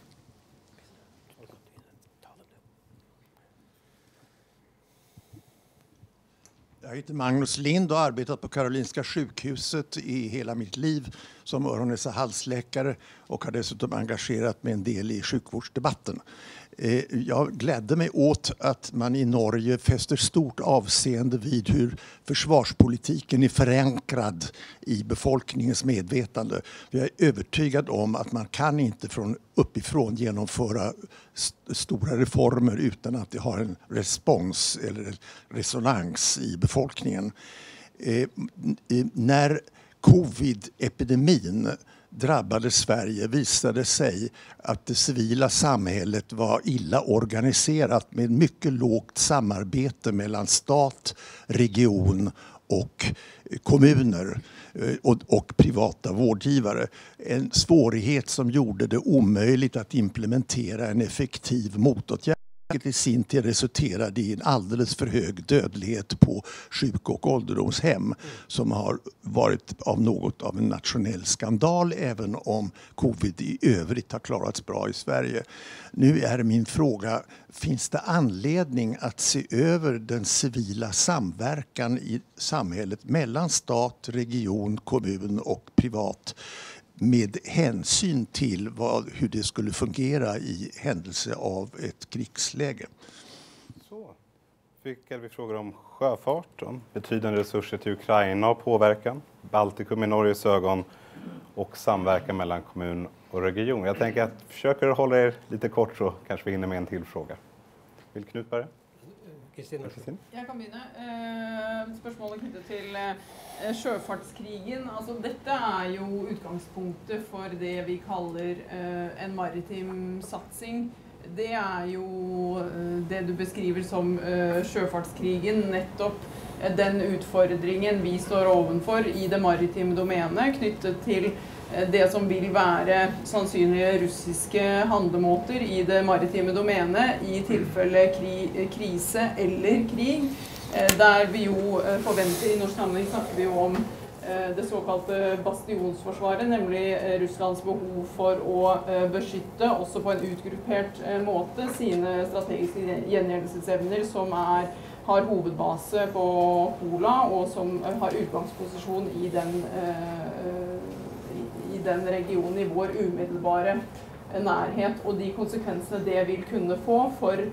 Jag heter Magnus Lind och har arbetat på Karolinska sjukhuset i hela mitt liv som öron-, näsa-, halsläkare och har dessutom engagerat mig en del i sjukvårdsdebatten. Jag glädde mig åt att man i Norge fäster stort avseende vid hur försvarspolitiken är förankrad i befolkningens medvetande. Jag är övertygad om att man kan inte från uppifrån genomföra stora reformer utan att det har en respons eller resonans i befolkningen. När covid-epidemin drabbade Sverige visade sig att det civila samhället var illa organiserat med mycket lågt samarbete mellan stat, region och kommuner och privata vårdgivare. En svårighet som gjorde det omöjligt att implementera en effektiv motåtgärd. Vilket i sin tur resulterade i en alldeles för hög dödlighet på sjuk- och ålderdomshem som har varit av något av en nationell skandal även om covid i övrigt har klarats bra i Sverige. Nu är min fråga, finns det anledning att se över den civila samverkan i samhället mellan stat, region, kommun och privat med hänsyn till hur det skulle fungera i händelse av ett krigsläge? Så fick vi frågor om sjöfart, om betydande resurser till Ukraina och påverkan, Baltikum i Norges ögon och samverkan mellan kommun och region. Jag tänker att försöker hålla er lite kort så kanske vi hinner med en till fråga. Vill Knut börja? Jeg kan begynne. Spørsmålet knyttet til sjøfartskrigen. Altså, dette jo utgangspunktet for det vi kaller en maritim satsing. Det jo det du beskriver som sjøfartskrigen, nettopp den utfordringen vi står ovenfor i det maritime domenet, knyttet til det som vil være sannsynlige russiske handlemåter i det maritime domenet i tilfelle krise eller krig, der vi jo forventer, i norsk sammenheng snakker vi jo om det såkalte bastionsforsvaret, nemlig Russlands behov for å beskytte, også på en utgruppert måte, sine strategiske gjengjeldelsesevner som har hovedbase på Kola, og som har utgangsposisjon i den regionen i vår umiddelbare nærhet, og de konsekvensene det vil kunne få for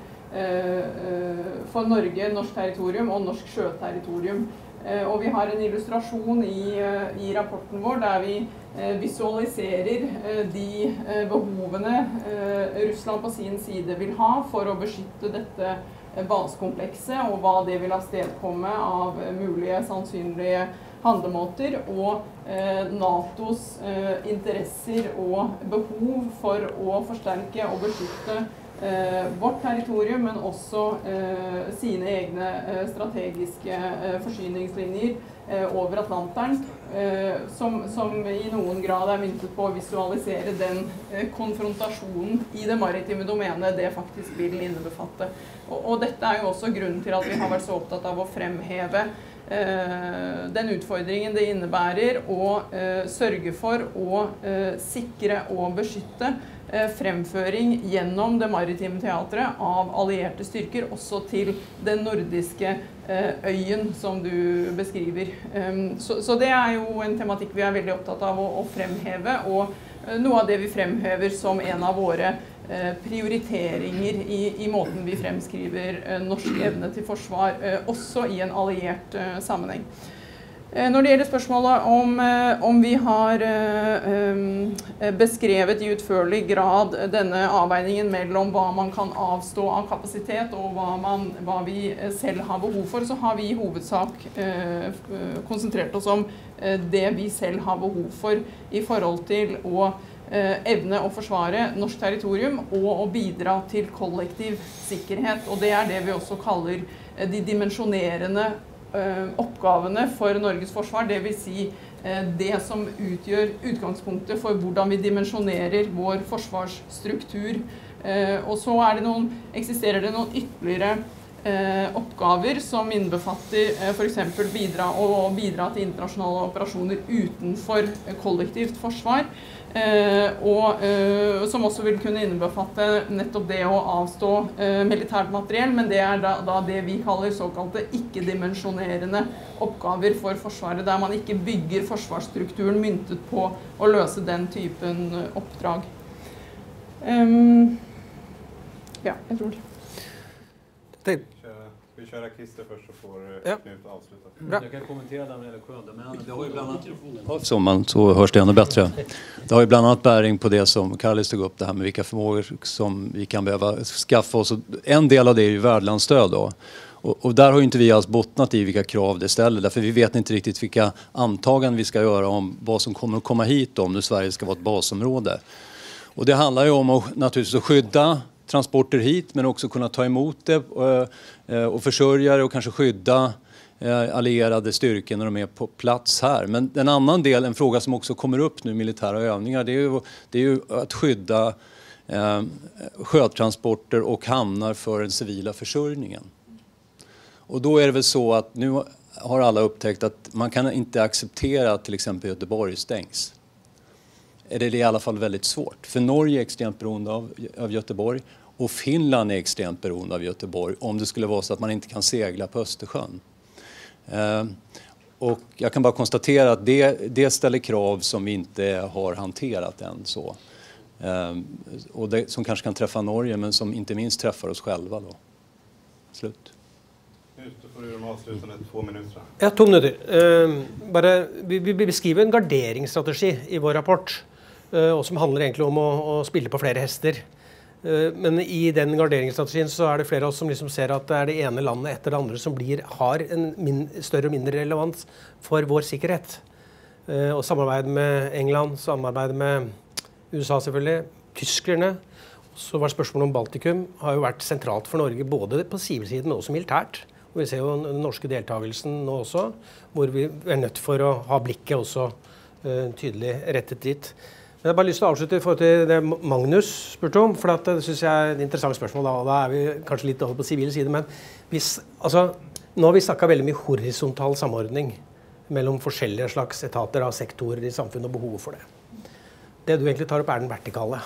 Norge, norsk territorium og norsk sjøterritorium. Og vi har en illustrasjon i rapporten vår der vi visualiserer de behovene Russland på sin side vil ha for å beskytte dette basekomplekset, og hva det vil avstedkomme av mulige sannsynlige handlemåter, og NATOs interesser og behov for å forsterke og beskytte vårt territorium, men også sine egne strategiske forsyningslinjer over Atlanteren, som i noen grad myntet på å visualisere den konfrontasjonen i det maritime domenet det faktisk vil innebefatte. Og dette jo også grunnen til at vi har vært så opptatt av å fremheve den utfordringen det innebærer å sørge for å sikre og beskytte fremføring gjennom det maritime teatret av allierte styrker, også til den nordiske øyen som du beskriver. Så det jo en tematikk vi veldig opptatt av å fremheve, og noe av det vi fremhever som en av våre prioriteringer i måten vi fremskriver norsk evne til forsvar, også i en alliert sammenheng. Når det gjelder spørsmålet om vi har beskrevet i utførlig grad denne avveiningen mellom hva man kan avstå av kapasitet og hva vi selv har behov for, så har vi i hovedsak konsentrert oss om det vi selv har behov for i forhold til å evne å forsvare norsk territorium og å bidra til kollektiv sikkerhet. Og det det vi også kaller de dimensjonerende oppgavene for Norges forsvar, det vil si det som utgjør utgangspunktet for hvordan vi dimensjonerer vår forsvarsstruktur. Og så eksisterer det noen ytterligere oppgaver som innbefatter for eksempel bidra til internasjonale operasjoner utenfor kollektivt forsvar, og som også vil kunne innbefatte nettopp det å avstå militært materiell, men det da det vi kaller såkalte ikke-dimensjonerende oppgaver for Forsvaret, der man ikke bygger forsvarsstrukturen myntet på å løse den typen oppdrag. Ja, jeg tror det. Vi kör Christer först så får Knut avsluta. Jag kan kommentera det med sjödomän. Det har ju bland annat så hörs det ännu bättre. Det har ju bland annat bäring på det som Carlis tog upp, det här med vilka förmågor som vi kan behöva skaffa oss. En del av det ju värdlandsstöd då. Och där har ju inte vi alls bottnat i vilka krav det ställer, därför vi vet inte riktigt vilka antaganden vi ska göra om vad som kommer att komma hit om nu Sverige ska vara ett basområde. Och det handlar ju om att naturligtvis att skydda transporter hit, men också kunna ta emot det och försörja det och kanske skydda allierade styrkor när de är på plats här. Men en annan del, en fråga som också kommer upp nu, militära övningar, det är ju att skydda sjötransporter och hamnar för den civila försörjningen. Och då är det väl så att nu har alla upptäckt att man kan inte acceptera att till exempel Göteborg stängs. Det är i alla fall väldigt svårt. För Norge är extremt beroende av Göteborg och Finland är extremt beroende av Göteborg om det skulle vara så att man inte kan segla på Östersjön. Och jag kan bara konstatera att det ställer krav som vi inte har hanterat än så. Och det, som kanske kan träffa Norge, men som inte minst träffar oss själva då. Slut. Nu får du de avslutande 2 minuter. Ja, 2 minutter. Vi beskriver en garderingsstrategi i vår rapport, og som handler egentlig om å spille på flere hester. Men i den garderingsstrategien så det flere av oss som liksom ser at det det ene landet etter det andre som har en større og mindre relevans for vår sikkerhet. Og samarbeid med England, samarbeid med USA selvfølgelig, tyskerne. Så var spørsmålet om Baltikum har jo vært sentralt for Norge både på sivilsiden, men også militært. Og vi ser jo den norske deltakelsen nå også, hvor vi nødt for å ha blikket også tydelig rettet dit. Men jeg har bare lyst til å avslutte I forhold til det Magnus spurte om, for det synes jeg er et interessant spørsmål. Da er vi kanskje litt over på sivil side, men nå har vi snakket veldig mye horisontal samordning mellom forskjellige slags etater av sektorer I samfunnet og behovet for det. Det du egentlig tar opp den vertikale.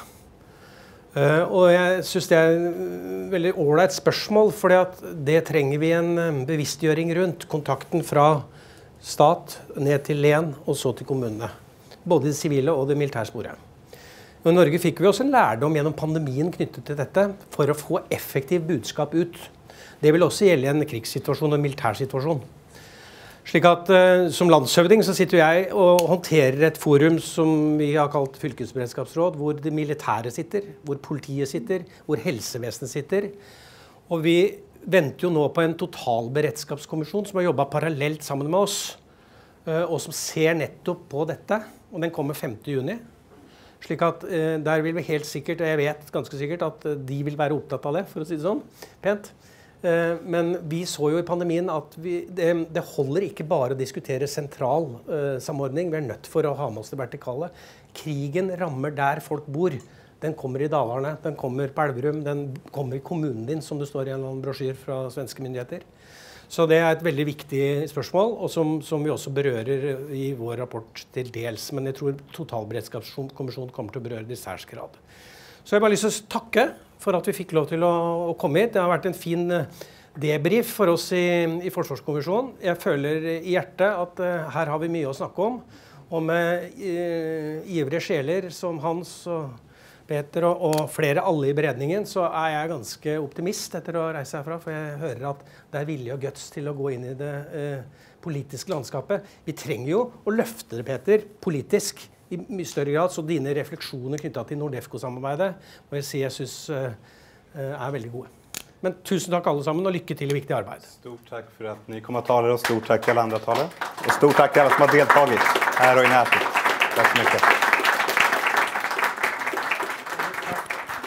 Og jeg synes det et veldig ålreit spørsmål, fordi at det trenger vi en bevisstgjøring rundt. Kontakten fra stat ned til len og så til kommunene. Både det sivile og det militære sporet. I Norge fikk vi også en lærdom gjennom pandemien knyttet til dette for å få effektiv budskap ut. Det vil også gjelde en krigssituasjon og en militær situasjon. Slik at som landshøvding så sitter jeg og håndterer et forum som vi har kalt fylkesberedskapsråd, hvor det militære sitter, hvor politiet sitter, hvor helsevesenet sitter. Og vi venter jo nå på en totalberedskapskommisjon som har jobbet parallelt sammen med oss, og som ser nettopp på dette, og den kommer 5. juni. Slik at der vil vi helt sikkert, og jeg vet ganske sikkert at de vil være opptatt av det, for å si det sånn, pent. Men vi så jo I pandemien at det holder ikke bare å diskutere sentral samordning, vi nødt for å ha med oss det vertikale. Krigen rammer der folk bor. Den kommer I Dalarne, den kommer på Elverum, den kommer I kommunen din, som det står I en brosjyr fra svenske myndigheter. Så det et veldig viktig spørsmål, og som vi også berører I vår rapport til dels. Men jeg tror totalberedskapskommisjonen kommer til å berøre det I særs grad. Så jeg bare lyst til å takke for at vi fikk lov til å komme hit. Det har vært en fin debrief for oss I Forsvarskommisjonen. Jeg føler I hjertet at her har vi mye å snakke om. Og med ivrige sjeler som Hans og Peter og flere alle I beredningen, så jeg ganske optimist etter å reise herfra, for jeg hører at det vilje og guts til å gå inn I det politiske landskapet. Vi trenger jo å løfte det, Peter, politisk I mye større grad, så dine refleksjoner knyttet til Nordefco-samarbeidet, og jeg synes veldig gode. Men tusen takk alle sammen, og lykke til I viktig arbeid. Stort takk for at ni kom og taler, og stort takk til alle andre talere. Og stort takk til alle som har deltagit her og I nærtid. Takk så mycket.